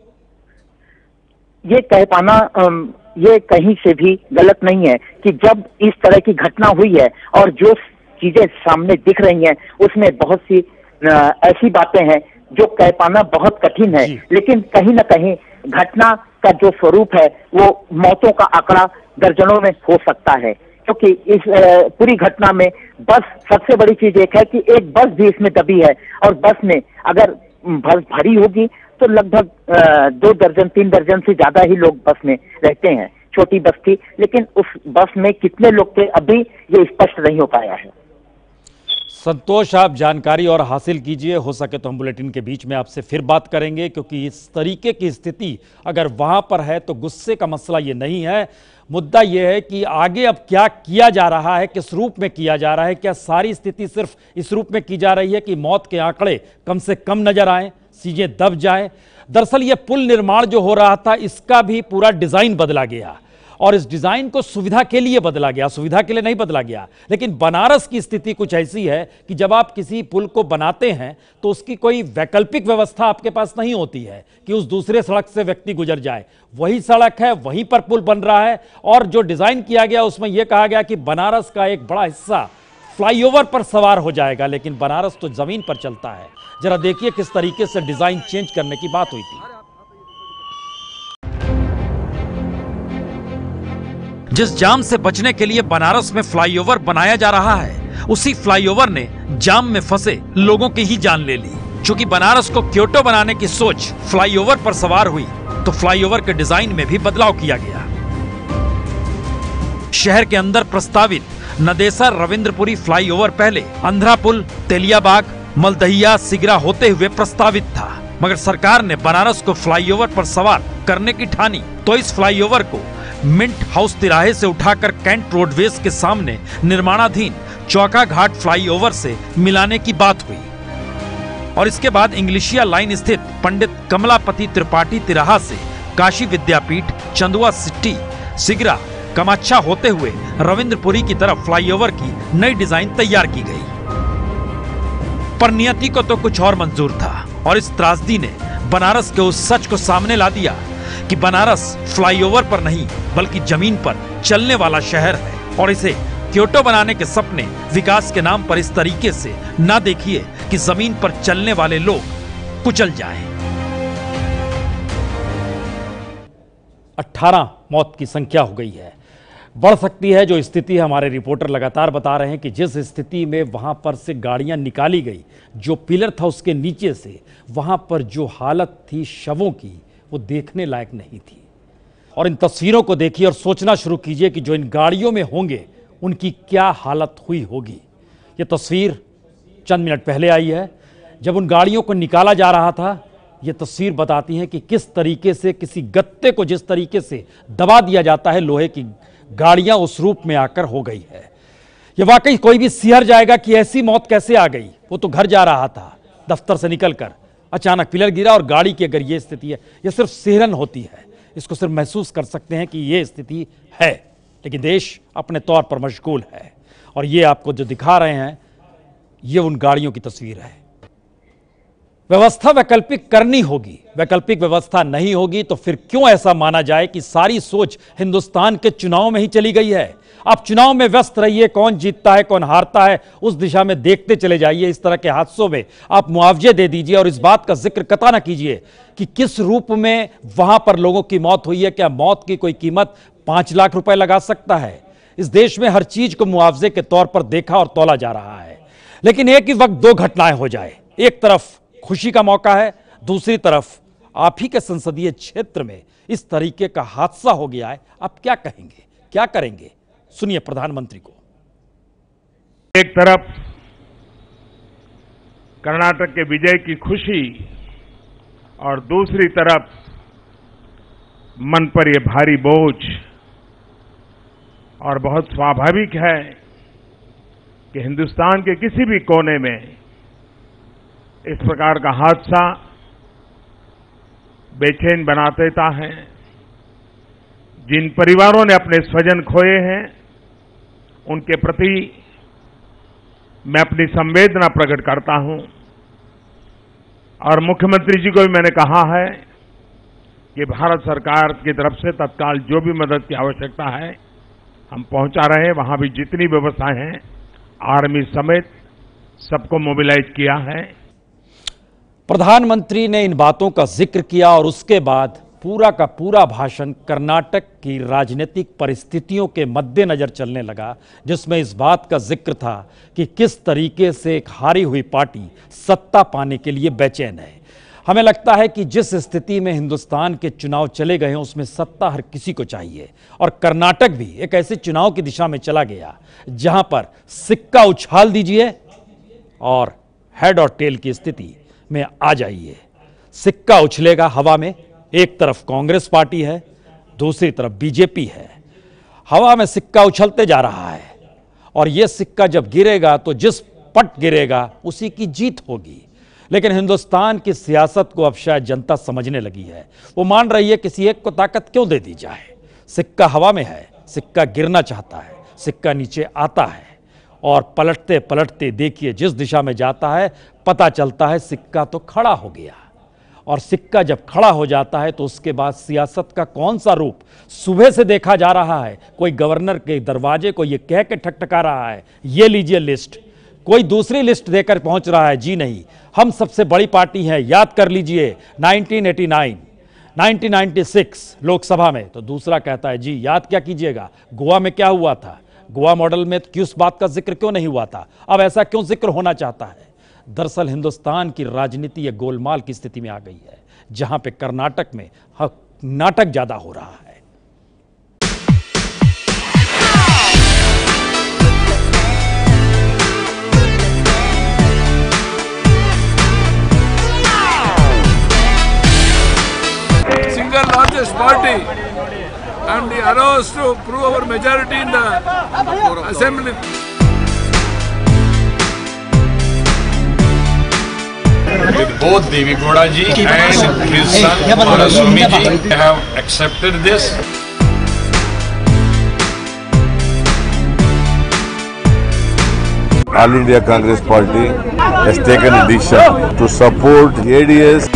ये कह पाना ये कहीं से भी गलत नहीं है कि जब इस तरह की घटना हुई है और जो चीजें सामने दिख रही हैं उसमें बहुत सी ऐसी बातें हैं जो कह पाना बहुत कठिन है, लेकिन कहीं ना कहीं घटना का जो स्वरूप है वो मौतों का आंकड़ा दर्जनों में हो सकता है। क्योंकि इस पूरी घटना में बस, सबसे बड़ी चीज एक है कि एक बस भी इसमें दबी है, और बस में अगर बस भरी होगी तो लगभग दो दर्जन तीन दर्जन से ज्यादा ही लोग बस में रहते हैं। छोटी बस थी, लेकिन उस बस में कितने लोग थे अभी ये स्पष्ट नहीं हो पाया है। संतोष, आप जानकारी और हासिल कीजिए, हो सके तो हम बुलेटिन के बीच में आपसे फिर बात करेंगे, क्योंकि इस तरीके की स्थिति अगर वहां पर है तो गुस्से का मसला ये नहीं है। मुद्दा यह है कि आगे अब क्या किया जा रहा है, किस रूप में किया जा रहा है। क्या सारी स्थिति सिर्फ इस रूप में की जा रही है कि मौत के आंकड़े कम से कम नजर आए, चीजें दब जाएं? दरअसल ये पुल निर्माण जो हो रहा था, इसका भी पूरा डिजाइन बदला गया, और इस डिजाइन को सुविधा के लिए बदला गया, सुविधा के लिए नहीं बदला गया। लेकिन बनारस की स्थिति कुछ ऐसी है कि जब आप किसी पुल को बनाते हैं तो उसकी कोई वैकल्पिक व्यवस्था आपके पास नहीं होती है कि उस दूसरे सड़क से व्यक्ति गुजर जाए। वही सड़क है, वहीं पर पुल बन रहा है, और जो डिजाइन किया गया उसमें यह कहा गया कि बनारस का एक बड़ा हिस्सा फ्लाईओवर पर सवार हो जाएगा, लेकिन बनारस तो जमीन पर चलता है। जरा देखिए किस तरीके से डिजाइन चेंज करने की बात हुई थी। जिस जाम से बचने के लिए बनारस में फ्लाईओवर बनाया जा रहा है, उसी फ्लाईओवर ने जाम में फंसे लोगों की ही जान ले ली। चूंकि बनारस को क्योटो बनाने की सोच फ्लाईओवर पर सवार हुई, तो फ्लाईओवर के डिजाइन में भी बदलाव किया गया। शहर के अंदर प्रस्तावित नदेसर रविंद्रपुरी फ्लाईओवर पहले अंधरा पुल, तेलियाबाग, मलदहिया, सिगरा होते हुए प्रस्तावित था, मगर सरकार ने बनारस को फ्लाईओवर पर सवार करने की ठानी, तो इस फ्लाईओवर को मिंट हाउस तिराहे से उठाकर कैंट रोडवेज के सामने निर्माणाधीन चौका घाट फ्लाईओवर से मिलाने की बात हुई, और इसके बाद इंग्लिशिया लाइन स्थित पंडित कमलापति त्रिपाठी तिराहा से काशी विद्यापीठ, चंदुआ सिटी, सिगरा, कमाच्छा होते हुए रविंद्रपुरी की तरफ फ्लाईओवर की नई डिजाइन तैयार की गई। पर नियति को तो कुछ और मंजूर था, और इस त्रासदी ने बनारस के उस सच को सामने ला दिया कि बनारस फ्लाईओवर पर नहीं बल्कि जमीन पर चलने वाला शहर है, और इसे क्योटो बनाने के सपने विकास के नाम पर इस तरीके से ना देखिए कि जमीन पर चलने वाले लोग कुचल जाएं। अठारह मौत की संख्या हो गई है, बढ़ सकती है जो स्थिति हमारे रिपोर्टर लगातार बता रहे हैं कि जिस स्थिति में वहां पर से गाड़ियां निकाली गई, जो पिलर था उसके नीचे से, वहां पर जो हालत थी शवों की, वो देखने लायक नहीं थी। और इन तस्वीरों को देखिए और सोचना शुरू कीजिए कि जो इन गाड़ियों में होंगे उनकी क्या हालत हुई होगी। ये तस्वीर चंद मिनट पहले आई है, जब उन गाड़ियों को निकाला जा रहा था। ये तस्वीर बताती है कि किस तरीके से किसी गत्ते को जिस तरीके से दबा दिया जाता है, लोहे की गाड़ियां उस रूप में आकर हो गई है। ये वाकई कोई भी सिहर जाएगा कि ऐसी मौत कैसे आ गई। वो तो घर जा रहा था दफ्तर से निकलकर, अचानक पिलर गिरा और गाड़ी की अगर ये स्थिति है, ये सिर्फ सिहरन होती है, इसको सिर्फ महसूस कर सकते हैं कि ये स्थिति है। लेकिन देश अपने तौर पर मशगूल है, और ये आपको जो दिखा रहे हैं ये उन गाड़ियों की तस्वीर है। व्यवस्था वैकल्पिक करनी होगी, वैकल्पिक व्यवस्था नहीं होगी तो फिर क्यों ऐसा माना जाए कि सारी सोच हिंदुस्तान के चुनाव में ही चली गई है। आप चुनाव में व्यस्त रहिए, कौन जीतता है कौन हारता है उस दिशा में देखते चले जाइए। इस तरह के हादसों में आप मुआवजे दे दीजिए, और इस बात का जिक्र कतई ना कीजिए कि किस रूप में वहां पर लोगों की मौत हुई है। क्या मौत की कोई कीमत पांच लाख रुपए लगा सकता है? इस देश में हर चीज को मुआवजे के तौर पर देखा और तौला जा रहा है, लेकिन एक ही वक्त दो घटनाएं हो जाए। एक तरफ खुशी का मौका है, दूसरी तरफ आप ही के संसदीय क्षेत्र में इस तरीके का हादसा हो गया है। आप क्या कहेंगे, क्या करेंगे? सुनिए प्रधानमंत्री को। एक तरफ कर्नाटक के विजय की खुशी, और दूसरी तरफ मन पर यह भारी बोझ। और बहुत स्वाभाविक है कि हिंदुस्तान के किसी भी कोने में इस प्रकार का हादसा बेचैन बना देता है। जिन परिवारों ने अपने स्वजन खोए हैं उनके प्रति मैं अपनी संवेदना प्रकट करता हूं, और मुख्यमंत्री जी को भी मैंने कहा है कि भारत सरकार की तरफ से तत्काल जो भी मदद की आवश्यकता है हम पहुंचा रहे हैं। वहां भी जितनी व्यवस्थाएं हैं आर्मी समेत सबको मोबिलाइज किया है। प्रधानमंत्री ने इन बातों का जिक्र किया और उसके बाद पूरा का पूरा भाषण कर्नाटक की राजनीतिक परिस्थितियों के मद्देनजर चलने लगा, जिसमें इस बात का जिक्र था कि किस तरीके से एक हारी हुई पार्टी सत्ता पाने के लिए बेचैन है। हमें लगता है कि जिस स्थिति में हिंदुस्तान के चुनाव चले गए हैं उसमें सत्ता हर किसी को चाहिए, और कर्नाटक भी एक ऐसे चुनाव की दिशा में चला गया जहां पर सिक्का उछाल दीजिए और हेड और टेल की स्थिति में आ जाइए। सिक्का उछलेगा हवा में, एक तरफ कांग्रेस पार्टी है, दूसरी तरफ बीजेपी है। हवा में सिक्का उछलते जा रहा है और यह सिक्का जब गिरेगा तो जिस पट गिरेगा उसी की जीत होगी। लेकिन हिंदुस्तान की सियासत को अब शायद जनता समझने लगी है। वो मान रही है किसी एक को ताकत क्यों दे दी जाए। सिक्का हवा में है, सिक्का गिरना चाहता है, सिक्का नीचे आता है और पलटते पलटते देखिए जिस दिशा में जाता है पता चलता है सिक्का तो खड़ा हो गया। और सिक्का जब खड़ा हो जाता है तो उसके बाद सियासत का कौन सा रूप सुबह से देखा जा रहा है। कोई गवर्नर के दरवाजे को ये कह के ठकठका रहा है ये लीजिए लिस्ट, कोई दूसरी लिस्ट देकर पहुंच रहा है, जी नहीं हम सबसे बड़ी पार्टी हैं, याद कर लीजिए nineteen eighty nine, nineteen ninety six Lok Sabha में। तो दूसरा कहता है जी याद क्या कीजिएगा, गोवा में क्या हुआ था, गोवा मॉडल में क्यों उस बात का जिक्र क्यों नहीं हुआ था, अब ऐसा क्यों जिक्र होना चाहता है। दरअसल हिंदुस्तान की राजनीति एक गोलमाल की स्थिति में आ गई है जहां पे कर्नाटक में नाटक ज्यादा हो रहा है। Single largest party and the arose to prove our majority in the assembly. With both Devi Gowda ji and his son Kumaraswamy ji have accepted this. All India Congress Party has taken a decision to support A D S.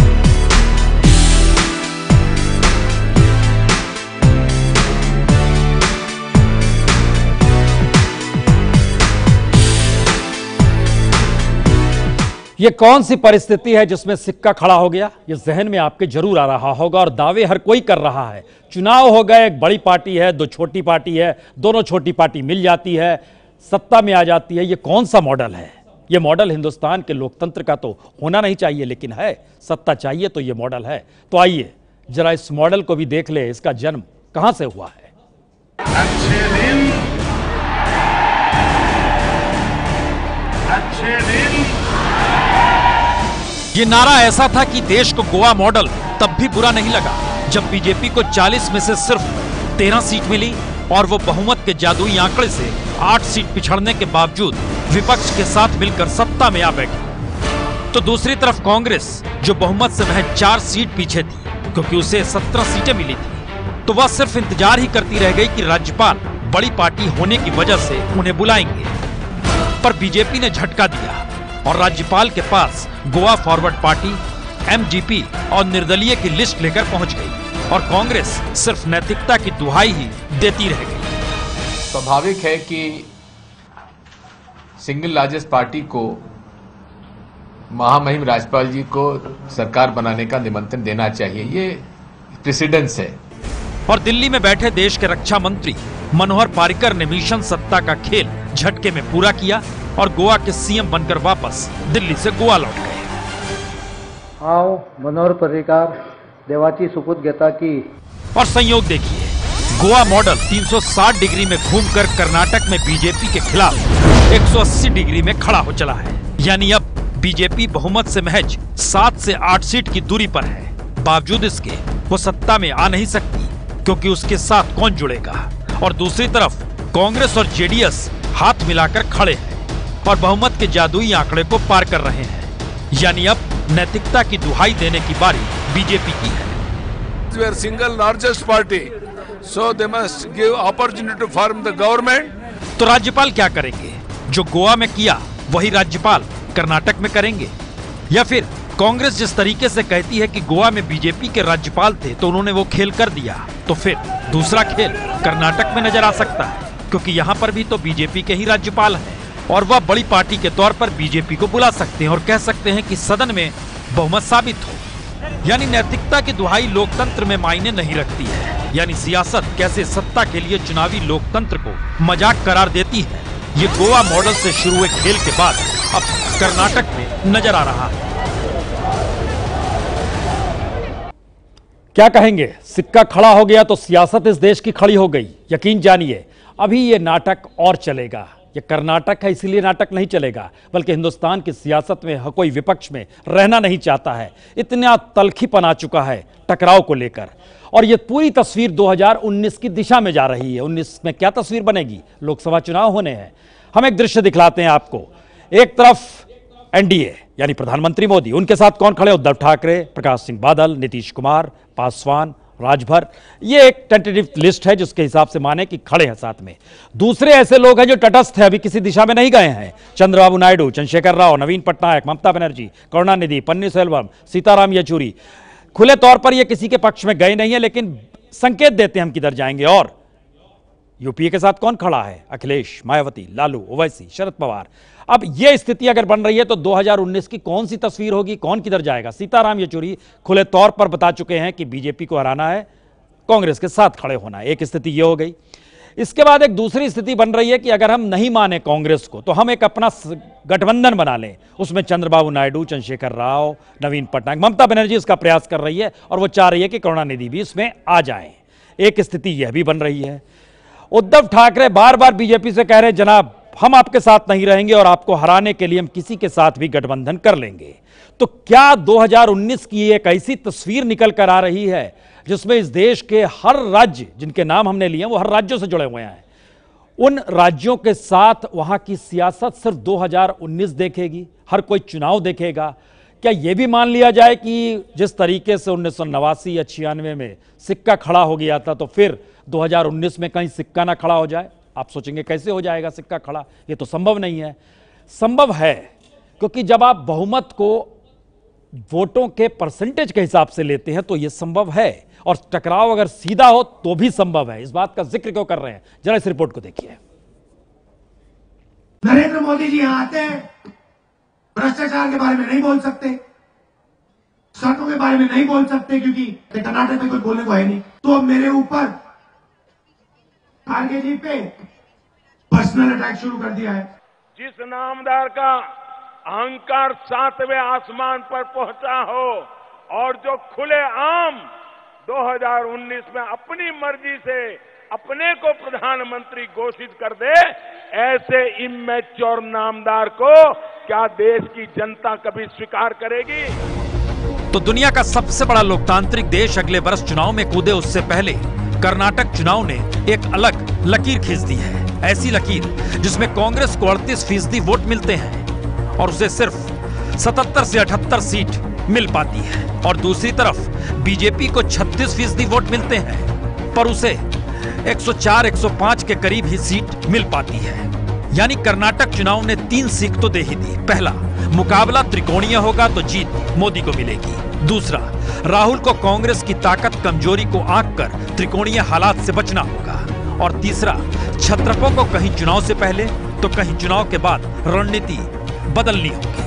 ये कौन सी परिस्थिति है जिसमें सिक्का खड़ा हो गया, ये जहन में आपके जरूर आ रहा होगा और दावे हर कोई कर रहा है। चुनाव हो गए, एक बड़ी पार्टी है, दो छोटी पार्टी है, दोनों छोटी पार्टी मिल जाती है, सत्ता में आ जाती है। ये कौन सा मॉडल है? ये मॉडल हिंदुस्तान के लोकतंत्र का तो होना नहीं चाहिए, लेकिन है, सत्ता चाहिए तो ये मॉडल है। तो आइए जरा इस मॉडल को भी देख ले, इसका जन्म कहां से हुआ है। अच्छे दिन अच्छे दिन ये नारा ऐसा था कि देश को गोवा मॉडल तब भी बुरा नहीं लगा जब बीजेपी को चालीस में से सिर्फ तेरह सीट मिली और वो बहुमत के जादुई आंकड़े से आठ सीट पिछड़ने के बावजूद विपक्ष के साथ मिलकर सत्ता में आ बैठी। तो दूसरी तरफ कांग्रेस जो बहुमत से महज चार सीट पीछे थी क्योंकि उसे सत्रह सीटें मिली थी, तो वह सिर्फ इंतजार ही करती रह गई कि राज्यपाल बड़ी पार्टी होने की वजह से उन्हें बुलाएंगे। पर बीजेपी ने झटका दिया और राज्यपाल के पास गोवा फॉरवर्ड पार्टी, एमजीपी और निर्दलीय की लिस्ट लेकर पहुंच गई और कांग्रेस सिर्फ नैतिकता की दुहाई ही देती रह गई। स्वाभाविक है कि सिंगल लार्जेस्ट पार्टी को महामहिम राज्यपाल जी को सरकार बनाने का निमंत्रण देना चाहिए, ये प्रेसिडेंस है। और दिल्ली में बैठे देश के रक्षा मंत्री मनोहर पर्रिकर ने मिशन सत्ता का खेल झटके में पूरा किया और गोवा के सीएम बनकर वापस दिल्ली से गोवा लौट गए। आओ मनोहर पर्रिकर देवाची सुपुत घेता की। और संयोग देखिए, गोवा मॉडल तीन सौ साठ डिग्री में घूमकर कर्नाटक में बीजेपी के खिलाफ एक सौ अस्सी डिग्री में खड़ा हो चला है। यानी अब बीजेपी बहुमत से महज सात से आठ सीट की दूरी पर है। बावजूद इसके वो सत्ता में आ नहीं सकती क्योंकि उसके साथ कौन जुड़ेगा। और दूसरी तरफ कांग्रेस और जेडीएस हाथ मिलाकर खड़े हैं और बहुमत के जादुई आंकड़े को पार कर रहे हैं। यानी अब नैतिकता की दुहाई देने की बारी बीजेपी की है। We are single largest party, so they must give opportunity to form the government. तो राज्यपाल क्या करेंगे? जो गोवा में किया वही राज्यपाल कर्नाटक में करेंगे, या फिर कांग्रेस जिस तरीके से कहती है कि गोवा में बीजेपी के राज्यपाल थे तो उन्होंने वो खेल कर दिया, तो फिर दूसरा खेल कर्नाटक में नजर आ सकता है क्योंकि यहाँ पर भी तो बीजेपी के ही राज्यपाल हैं और वह बड़ी पार्टी के तौर पर बीजेपी को बुला सकते हैं और कह सकते हैं कि सदन में बहुमत साबित हो। यानी नैतिकता की दुहाई लोकतंत्र में मायने नहीं रखती है। यानी सियासत कैसे सत्ता के लिए चुनावी लोकतंत्र को मजाक करार देती है। ये गोवा मॉडल से शुरू हुए खेल के बाद अब कर्नाटक में नजर आ रहा है। क्या कहेंगे, सिक्का खड़ा हो गया तो सियासत इस देश की खड़ी हो गई। यकीन जानिए अभी ये नाटक और चलेगा। ये कर्नाटक है इसलिए नाटक नहीं चलेगा, बल्कि हिंदुस्तान की सियासत में कोई विपक्ष में रहना नहीं चाहता है। इतना तलखीपन आ चुका है टकराव को लेकर, और ये पूरी तस्वीर दो हज़ार उन्नीस की दिशा में जा रही है। उन्नीस में क्या तस्वीर बनेगी, लोकसभा चुनाव होने हैं। हम एक दृश्य दिखलाते हैं आपको। एक तरफ एनडीए यानी प्रधानमंत्री मोदी, उनके साथ कौन खड़े, उद्धव ठाकरे, प्रकाश सिंह बादल, नीतीश कुमार, पासवान, राजभर। ये एक टेंटेटिव लिस्ट है जिसके हिसाब से माने कि खड़े हैं साथ में। दूसरे ऐसे लोग हैं जो तटस्थ है, अभी किसी दिशा में नहीं गए हैं। चंद्रबाबू नायडू, चंद्रशेखर राव, नवीन पटनायक, ममता बनर्जी, करुणानिधि, पन्नीरसेल्वम, सीताराम येचुरी। खुले तौर पर ये किसी के पक्ष में गए नहीं है, लेकिन संकेत देते हैं हम किधर जाएंगे। और यूपीए के साथ कौन खड़ा है, अखिलेश, मायावती, लालू, ओवैसी, शरद पवार। अब यह स्थिति अगर बन रही है तो दो हज़ार उन्नीस की कौन सी तस्वीर होगी, कौन किधर जाएगा। सीताराम येचुरी खुले तौर पर बता चुके हैं कि बीजेपी को हराना है, कांग्रेस के साथ खड़े होना है। एक स्थिति यह हो गई। इसके बाद एक दूसरी स्थिति बन रही है कि अगर हम नहीं माने कांग्रेस को तो हम एक अपना गठबंधन बना लें। उसमें चंद्रबाबू नायडू, चंद्रशेखर राव, नवीन पटनायक, ममता बनर्जी इसका प्रयास कर रही है, और वो चाह रही है कि करुणानिधि भी इसमें आ जाए। एक स्थिति यह भी बन रही है। उद्धव ठाकरे बार बार बीजेपी से कह रहे हैं, जनाब हम आपके साथ नहीं रहेंगे और आपको हराने के लिए हम किसी के साथ भी गठबंधन कर लेंगे। तो क्या दो हज़ार उन्नीस की एक ऐसी तस्वीर निकल कर आ रही है जिसमें इस देश के हर राज्य, जिनके नाम हमने लिए, वो हर राज्यों से जुड़े हुए हैं, उन राज्यों के साथ वहां की सियासत सिर्फ दो हज़ार उन्नीस देखेगी, हर कोई चुनाव देखेगा। क्या यह भी मान लिया जाए कि जिस तरीके से उन्नीस सौ नवासी या छियानवे में सिक्का खड़ा हो गया था, तो फिर दो हज़ार उन्नीस में कहीं सिक्का ना खड़ा हो जाए। आप सोचेंगे कैसे हो जाएगा सिक्का खड़ा, ये तो संभव नहीं है। संभव है क्योंकि जब आप बहुमत को वोटों के परसेंटेज के हिसाब से लेते हैं तो यह संभव है, और टकराव अगर सीधा हो तो भी संभव है। इस बात का जिक्र क्यों कर रहे हैं, जरा इस रिपोर्ट को देखिए। नरेंद्र मोदी जी यहां आते हैं, भ्रष्टाचार के बारे में नहीं बोल सकते, सड़कों के बारे में नहीं बोल सकते, क्योंकि कर्नाटक में कोई बोलने को है नहीं। तो मेरे ऊपर खारगे जी पे पर्सनल अटैक शुरू कर दिया है। जिस नामदार का अहंकार सातवें आसमान पर पहुंचा हो और जो खुले आम दो हज़ार उन्नीस में अपनी मर्जी से अपने को प्रधानमंत्री घोषित कर दे, ऐसे इमैच्योर नामदार को क्या देश की जनता कभी स्वीकार करेगी। तो दुनिया का सबसे बड़ा लोकतांत्रिक देश अगले वर्ष चुनाव में कूदे उससे पहले कर्नाटक चुनाव ने एक अलग लकीर खींच दी है। ऐसी लकीर जिसमें कांग्रेस को अड़तीस फीसदी वोट मिलते हैं और उसे सिर्फ सतहत्तर से अठहत्तर सीट मिल पाती है, और दूसरी तरफ बीजेपी को छत्तीस फीसदी वोट मिलते हैं पर उसे एक सौ चार एक सौ पाँच के करीब ही सीट मिल पाती है। यानी कर्नाटक चुनाव ने तीन सीख तो दे ही दी। पहला, मुकाबला त्रिकोणीय होगा तो जीत मोदी को मिलेगी। दूसरा, राहुल को कांग्रेस की ताकत कमजोरी को आंक कर त्रिकोणीय हालात से बचना होगा। और तीसरा, छत्रपों को कहीं चुनाव से पहले तो कहीं चुनाव के बाद रणनीति बदलनी होगी।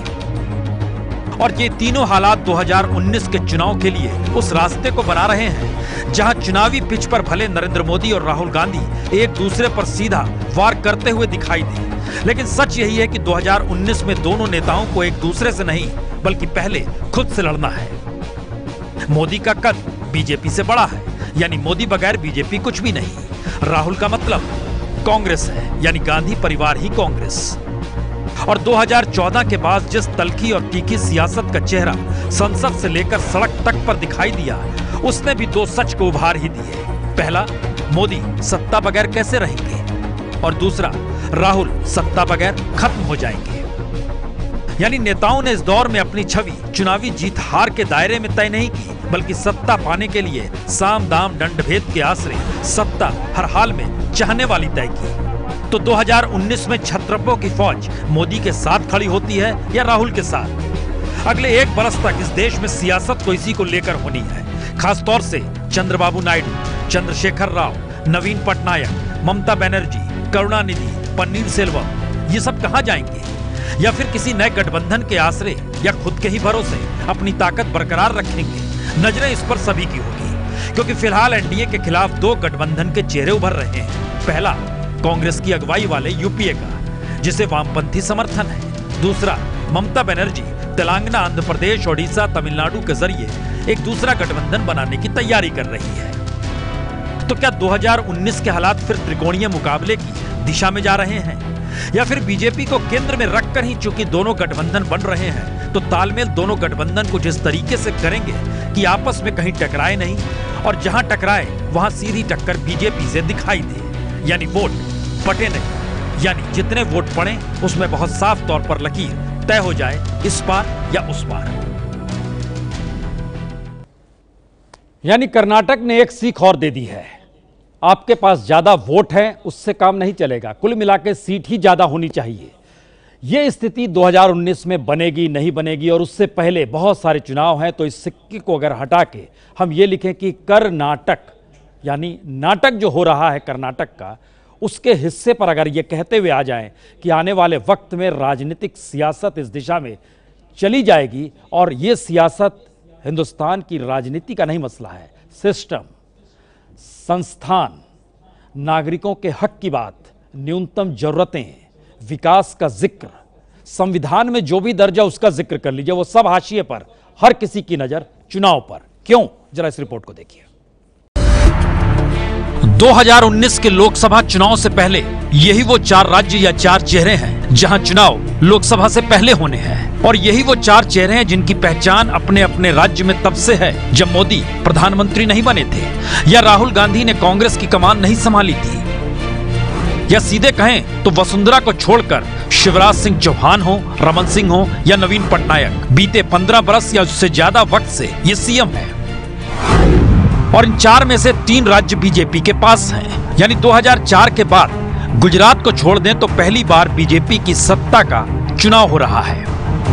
और ये तीनों हालात दो हज़ार उन्नीस के चुनाव के लिए उस रास्ते को बना रहे हैं जहां चुनावी पिच पर भले नरेंद्र मोदी और राहुल गांधी एक दूसरे पर सीधा वार करते हुए दिखाई दे, लेकिन सच यही है कि दो हज़ार उन्नीस में दोनों नेताओं को एक दूसरे से नहीं बल्कि पहले खुद से लड़ना है। मोदी का कद बीजेपी से बड़ा है, यानी मोदी बगैर बीजेपी कुछ भी नहीं। राहुल का मतलब कांग्रेस है, यानी गांधी परिवार ही कांग्रेस। और दो हज़ार चौदह के बाद जिस तल्खी और तीखी सियासत का चेहरा संसद से लेकर सड़क तक पर दिखाई दिया, उसने भी दो सच को उभार ही दिए। पहला, मोदी सत्ता बगैर कैसे रहेंगे, और दूसरा, राहुल सत्ता बगैर खत्म हो जाएंगे। यानी नेताओं ने इस दौर में अपनी छवि चुनावी जीत हार के दायरे में तय नहीं की, बल्कि सत्ता पाने के लिए साम दाम दंड भेद के आश्रय सत्ता हर हाल में चाहने वाली तय की। तो दो हज़ार उन्नीस में छत्रपों की फौज मोदी के साथ खड़ी होती है या राहुल के साथ। अगले एक बरस तक इस देश में सियासत को इसी को लेकर होनी है। खासतौर से चंद्रबाबू नायडू, चंद्रशेखर राव, नवीन पटनायक, ममता बनर्जी, करुणानिधि, पन्नीरसेल्वम, ये सब कहां जाएंगे, या फिर किसी नए गठबंधन के आश्रय या खुद के ही भरोसे अपनी ताकत बरकरार रखेंगे। नजरें इस पर सभी की होगी, क्योंकि फिलहाल एनडीए के खिलाफ दो गठबंधन के चेहरे उभर रहे हैं। पहला कांग्रेस की अगुवाई वाले यूपीए का, जिसे वामपंथी समर्थन है। दूसरा ममता बनर्जी तेलंगाना, आंध्र प्रदेश, ओडिशा, तमिलनाडु के जरिए एक दूसरा गठबंधन बनाने की तैयारी कर रही है। तो क्या दो हज़ार उन्नीस के हालात फिर त्रिकोणीय मुकाबले की दिशा में जा रहे हैं, या फिर बीजेपी को केंद्र में रखकर ही चूंकि दोनों गठबंधन बन रहे हैं तो तालमेल दोनों गठबंधन को जिस तरीके से करेंगे कि आपस में कहीं टकराए नहीं, और जहां टकराए वहां सीधी टक्कर बीजेपी से दिखाई दे, यानी वोट पटे नहीं, यानी जितने वोट पड़े उसमें बहुत साफ तौर पर लकीर तय हो जाए इस पार या उस पार। यानी कर्नाटक ने एक सीख और दे दी है, आपके पास ज्यादा वोट है उससे काम नहीं चलेगा, कुल मिलाकर सीट ही ज्यादा होनी चाहिए। यह स्थिति दो हज़ार उन्नीस में बनेगी नहीं बनेगी, और उससे पहले बहुत सारे चुनाव हैं। तो इस सिक्के को अगर हटा के हम ये लिखें कि कर्नाटक, यानी नाटक जो हो रहा है कर्नाटक का, उसके हिस्से पर अगर ये कहते हुए आ जाएं कि आने वाले वक्त में राजनीतिक सियासत इस दिशा में चली जाएगी, और ये सियासत हिंदुस्तान की राजनीति का नहीं मसला है, सिस्टम, संस्थान, नागरिकों के हक की बात, न्यूनतम जरूरतें, विकास का जिक्र, संविधान में जो भी दर्जा उसका जिक्र कर लीजिए, वो सब हाशिए पर, हर किसी की नजर चुनाव पर। क्यों? जरा इस रिपोर्ट को देखिए। दो हज़ार उन्नीस के लोकसभा चुनाव से पहले यही वो चार राज्य या चार चेहरे हैं जहां चुनाव लोकसभा से पहले होने हैं, और यही वो चार चेहरे हैं जिनकी पहचान अपने अपने राज्य में तब से है जब मोदी प्रधानमंत्री नहीं बने थे, या राहुल गांधी ने कांग्रेस की कमान नहीं संभाली थी, या सीधे कहें तो वसुंधरा को छोड़कर शिवराज सिंह चौहान हो, रमन सिंह हो या नवीन पटनायक, बीते पंद्रह बरस या उससे ज्यादा वक्त से ये सीएम है। और इन चार में से तीन राज्य बीजेपी के पास हैं, यानी दो हज़ार चार के बाद गुजरात को छोड़ दें तो पहली बार बीजेपी की सत्ता का चुनाव हो रहा है।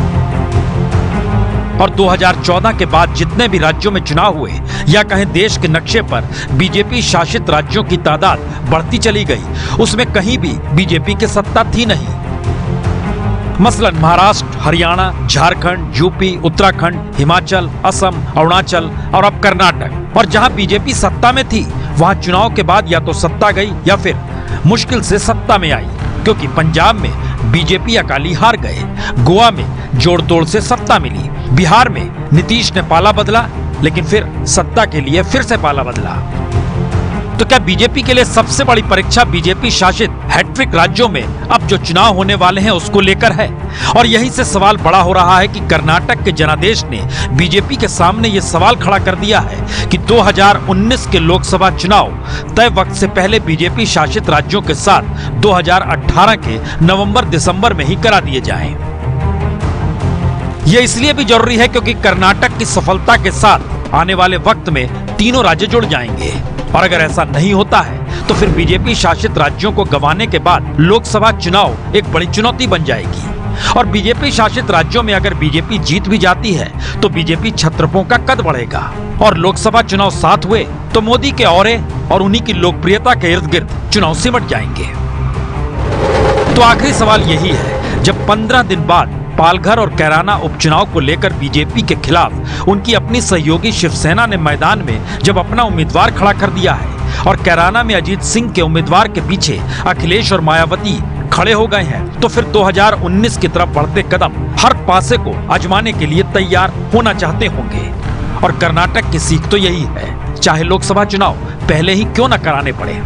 और दो हज़ार चौदह के बाद जितने भी राज्यों में चुनाव हुए, या कहें देश के नक्शे पर बीजेपी शासित राज्यों की तादाद बढ़ती चली गई, उसमें कहीं भी बीजेपी की सत्ता थी नहीं। मसलन महाराष्ट्र, हरियाणा, झारखंड, यूपी, उत्तराखंड, हिमाचल, असम, अरुणाचल और अब कर्नाटक। और जहां बीजेपी सत्ता में थी वहां चुनाव के बाद या तो सत्ता गई या फिर मुश्किल से सत्ता में आई, क्योंकि पंजाब में बीजेपी अकाली हार गए, गोवा में जोड़ तोड़ से सत्ता मिली, बिहार में नीतीश ने पाला बदला, लेकिन फिर सत्ता के लिए फिर से पाला बदला। तो क्या बीजेपी के लिए सबसे बड़ी परीक्षा बीजेपी शासित हैट्रिक राज्यों में अब जो चुनाव होने वाले हैं उसको लेकर है? और यहीं से सवाल बड़ा हो रहा है कि कर्नाटक के जनादेश ने बीजेपी के सामने ये सवाल खड़ा कर दिया है कि दो हज़ार उन्नीस के लोकसभा चुनाव तय वक्त से पहले बीजेपी शासित राज्यों के साथ दो हज़ार अठारह के नवंबर दिसंबर में ही करा दिए जाएं। यह इसलिए भी जरूरी है क्योंकि कर्नाटक की सफलता के साथ आने वाले वक्त में तीनों राज्य जुड़ जाएंगे, और अगर ऐसा नहीं होता है तो फिर बीजेपी शासित राज्यों को गंवाने के बाद लोकसभा चुनाव एक बड़ी चुनौती बन जाएगी। और बीजेपी शासित राज्यों में अगर बीजेपी जीत भी जाती है तो बीजेपी छत्रपों का कद बढ़ेगा, और लोकसभा चुनाव साथ हुए तो मोदी के औरे और उन्हीं की लोकप्रियता के इर्द गिर्द चुनाव सिमट जाएंगे। तो आखिरी सवाल यही है, जब पंद्रह दिन बाद पालघर और कैराना उपचुनाव को लेकर बीजेपी के खिलाफ उनकी अपनी सहयोगी शिवसेना ने मैदान में जब अपना उम्मीदवार खड़ा कर दिया है, और कैराना में अजीत सिंह के उम्मीदवार के पीछे अखिलेश और मायावती खड़े हो गए हैं, तो फिर दो हज़ार उन्नीस की तरफ बढ़ते कदम हर पासे को आजमाने के लिए तैयार होना चाहते होंगे। और कर्नाटक की सीख तो यही है, चाहे लोकसभा चुनाव पहले ही क्यों न कराने पड़े।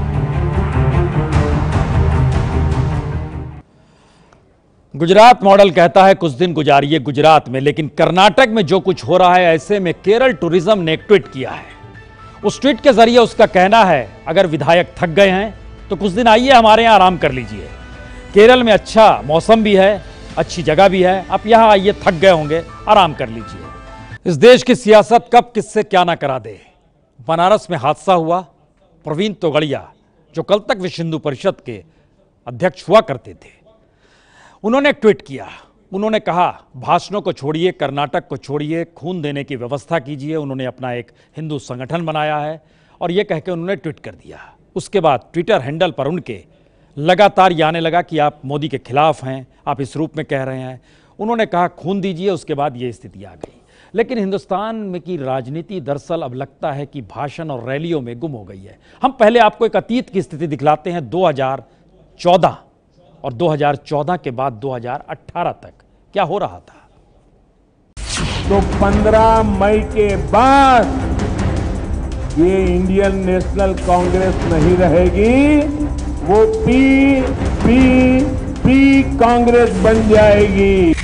गुजरात मॉडल कहता है कुछ दिन गुजारिए गुजरात में, लेकिन कर्नाटक में जो कुछ हो रहा है, ऐसे में केरल टूरिज्म ने एक ट्वीट किया है। उस ट्वीट के जरिए उसका कहना है, अगर विधायक थक गए हैं तो कुछ दिन आइए हमारे यहाँ आराम कर लीजिए। केरल में अच्छा मौसम भी है, अच्छी जगह भी है, आप यहाँ आइए, थक गए होंगे, आराम कर लीजिए। इस देश की सियासत कब किससे क्या ना करा दे। बनारस में हादसा हुआ, प्रवीण तोगड़िया जो कल तक विश्व हिंदू परिषद के अध्यक्ष हुआ करते थे, उन्होंने एक ट्वीट किया। उन्होंने कहा, भाषणों को छोड़िए, कर्नाटक को छोड़िए, खून देने की व्यवस्था कीजिए। उन्होंने अपना एक हिंदू संगठन बनाया है और ये कह के उन्होंने ट्वीट कर दिया। उसके बाद ट्विटर हैंडल पर उनके लगातार ये आने लगा कि आप मोदी के खिलाफ हैं, आप इस रूप में कह रहे हैं। उन्होंने कहा खून दीजिए, उसके बाद ये स्थिति आ गई। लेकिन हिंदुस्तान में की राजनीति दरअसल अब लगता है कि भाषण और रैलियों में गुम हो गई है। हम पहले आपको एक अतीत की स्थिति दिखलाते हैं, दो हज़ार चौदह और दो हज़ार चौदह के बाद दो हज़ार अठारह तक क्या हो रहा था। तो पंद्रह मई के बाद ये इंडियन नेशनल कांग्रेस नहीं रहेगी, वो पी पी पी कांग्रेस बन जाएगी।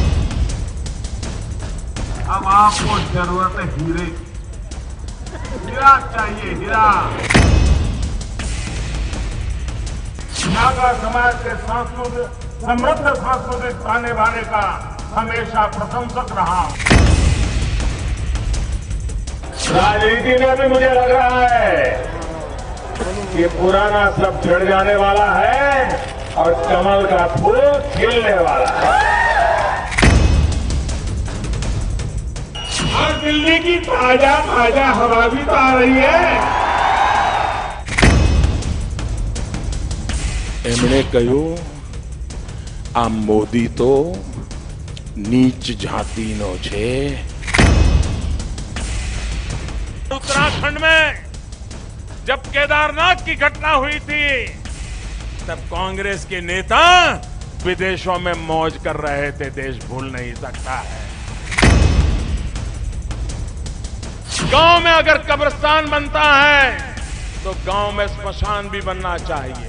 अब आपको जरूरत है हीरे की, हीरा चाहिए, हीरा। नागा समाज के सांस्कृतिक समृद्ध सांस्कृतिक ताने बाने का हमेशा प्रशंसक रहा। राजनीति में भी मुझे लग रहा है कि पुराना सब झड़ जाने वाला है और कमल का फूल खिलने वाला है। और दिल्ली की ताजा ताजा हवा भी तो आ रही है। એમણે કહ્યું આ મોદી તો નીચ જાતિનો છે। उत्तराखंड में जब केदारनाथ की घटना हुई थी तब कांग्रेस के नेता विदेशों में मौज कर रहे थे, देश भूल नहीं सकता है। गांव में अगर कब्रिस्तान बनता है तो गांव में स्मशान भी बनना चाहिए।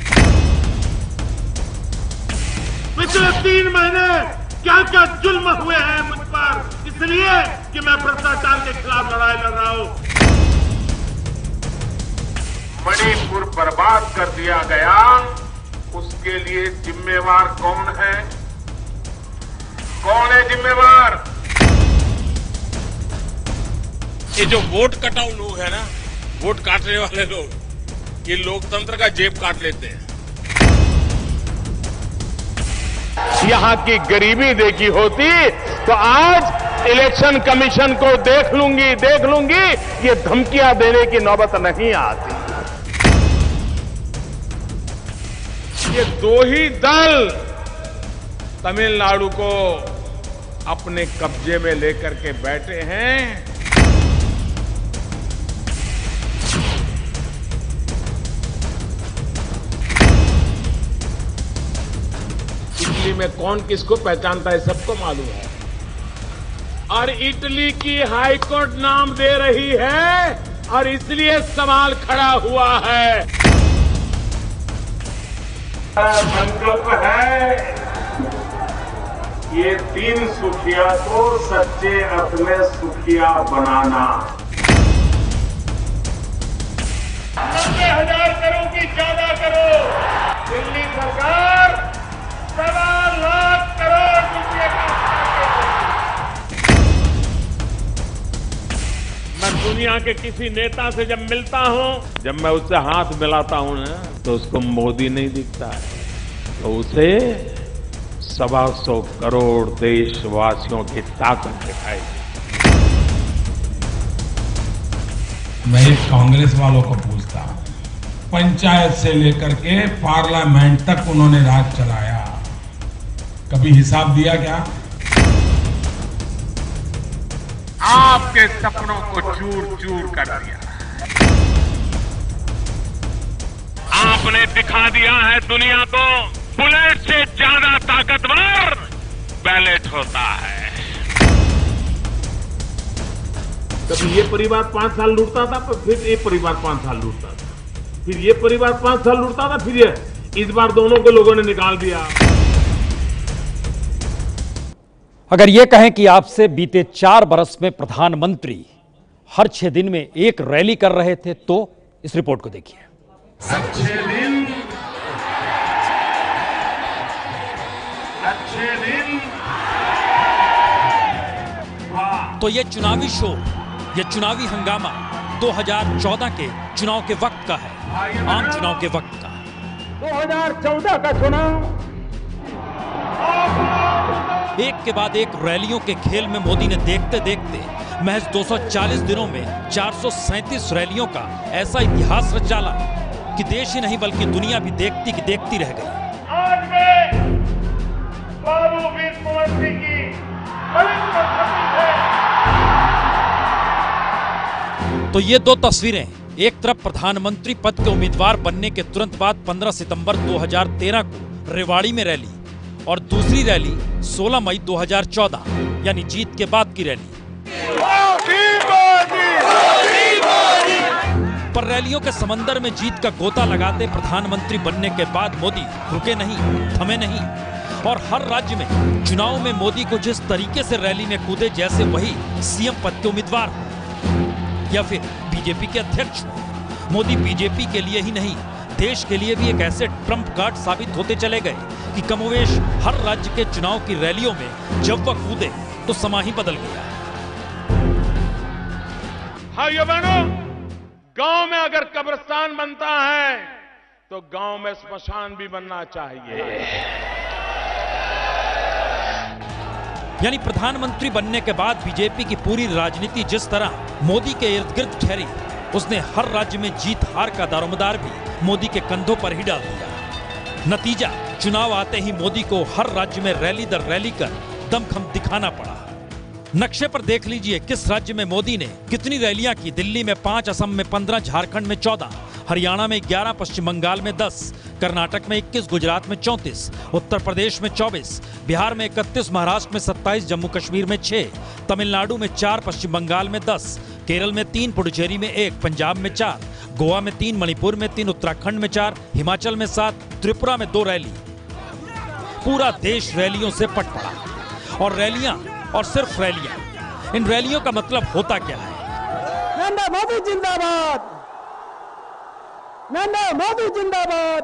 पिछले तीन महीने क्या क्या जुल्म हुए हैं मुझ पर, इसलिए कि मैं भ्रष्टाचार के खिलाफ लड़ाई लड़ रहा हूं। मणिपुर बर्बाद कर दिया गया, उसके लिए जिम्मेवार कौन है? कौन है जिम्मेवार? ये जो वोट कटाऊ लोग है ना, वोट काटने वाले लोग, ये लोकतंत्र का जेब काट लेते हैं। यहां की गरीबी देखी होती तो आज इलेक्शन कमीशन को देख लूंगी देख लूंगी ये धमकियां देने की नौबत नहीं आती। ये दो ही दल तमिलनाडु को अपने कब्जे में लेकर के बैठे हैं। इटली में कौन किसको पहचानता है सबको मालूम है, और इटली की हाईकोर्ट नाम दे रही है और इसलिए सवाल खड़ा हुआ है। संकल्प है ये तीन सुखिया को सच्चे अर्थ में सुखिया बनाना। नब्बे हजार करो कि ज्यादा करो, दिल्ली सरकार सवा लाख करोड़ रुपए का। मैं दुनिया के किसी नेता से जब मिलता हूं, जब मैं उससे हाथ मिलाता हूं ना, तो उसको मोदी नहीं दिखता है, तो उसे सवा सौ करोड़ देशवासियों की ताकत दिखाई। मैं कांग्रेस वालों को पूछता हूं, पंचायत से लेकर के पार्लियामेंट तक उन्होंने राज चलाया, कभी हिसाब दिया क्या? आपके सपनों को चूर चूर कर दिया। आपने दिखा दिया है दुनिया को, बुलेट से ज्यादा ताकतवर बैलेट होता है। कभी ये परिवार पांच साल लूटता था, फिर ये परिवार पांच साल लूटता था, फिर ये परिवार पांच साल लूटता था, फिर ये इस बार दोनों को लोगों ने निकाल दिया। अगर ये कहें कि आपसे बीते चार बरस में प्रधानमंत्री हर छह दिन में एक रैली कर रहे थे, तो इस रिपोर्ट को देखिए। अच्छे दिन अच्छे दिन तो ये चुनावी शो, ये चुनावी हंगामा दो हज़ार चौदह के चुनाव के वक्त का है, आम चुनाव के वक्त का। दो हज़ार चौदह का चुनाव एक के बाद एक रैलियों के खेल में मोदी ने देखते देखते महज दो सौ चालीस दिनों में चार सौ सैंतीस रैलियों का ऐसा इतिहास रच डाला कि देश ही नहीं बल्कि दुनिया भी देखती की देखती रह गई। आज मैं बाबू वीर कुंवर सिंह की बड़ी है तो ये दो तस्वीरें, एक तरफ प्रधानमंत्री पद के उम्मीदवार बनने के तुरंत बाद पंद्रह सितंबर दो हज़ार तेरह को रेवाड़ी में रैली, और दूसरी रैली सोलह मई दो हज़ार चौदह यानी जीत के बाद की रैली। पर रैलियों के समंदर में जीत का गोता लगाते प्रधानमंत्री बनने के बाद मोदी रुके नहीं, थमे नहीं, और हर राज्य में चुनाव में मोदी को जिस तरीके से रैली में कूदे जैसे वही सीएम पद के उम्मीदवार हो या फिर बीजेपी के अध्यक्ष हो। मोदी बीजेपी के लिए ही नहीं, देश के लिए भी एक ऐसे ट्रम्प कार्ड साबित होते चले गए कि कमोवेश हर राज्य के चुनाव की रैलियों में जब वह कूदे तो समा ही बदल गया। भाइयों बहनों, गांव में अगर कब्रिस्तान बनता है तो गांव में स्मशान भी बनना चाहिए। यानी प्रधानमंत्री बनने के बाद बीजेपी की पूरी राजनीति जिस तरह मोदी के इर्द गिर्द ठहरी, उसने हर राज्य में जीत हार का दारोमदार भी मोदी के कंधों पर ही डाल दिया। नतीजा, चुनाव आते ही मोदी को हर राज्य में रैली दर रैली कर दमखम दिखाना पड़ा। नक्शे पर देख लीजिए किस राज्य में मोदी ने कितनी रैलियां की। दिल्ली में पांच, असम में पंद्रह, झारखंड में चौदह, हरियाणा में ग्यारह, पश्चिम बंगाल में दस, कर्नाटक में इक्कीस, गुजरात में चौंतीस, उत्तर प्रदेश में चौबीस, बिहार में इकतीस, महाराष्ट्र में सत्ताईस, जम्मू कश्मीर में छह, तमिलनाडु में चार, पश्चिम बंगाल में दस, केरल में तीन, पुडुचेरी में एक, पंजाब में चार, गोवा में तीन, मणिपुर में तीन, उत्तराखंड में चार, हिमाचल में सात, त्रिपुरा में दो रैली। पूरा देश रैलियों से पट पड़ा। और रैलियां और सिर्फ रैलियां। इन रैलियों का मतलब होता क्या है? नरेंद्र मोदी जिंदाबाद, नरेंद्र मोदी जिंदाबाद।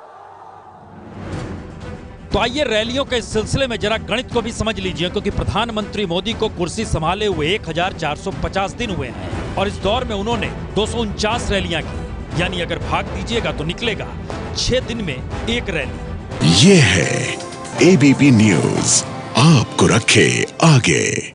तो आइए रैलियों के इस सिलसिले में जरा गणित को भी समझ लीजिए, क्योंकि प्रधानमंत्री मोदी को कुर्सी संभाले हुए एक हज़ार चार सौ पचास दिन हुए हैं और इस दौर में उन्होंने दो सौ उनचास रैलियां की। यानी अगर भाग दीजिएगा तो निकलेगा छह दिन में एक रैली। ये है एबीपी न्यूज, आपको रखे आगे।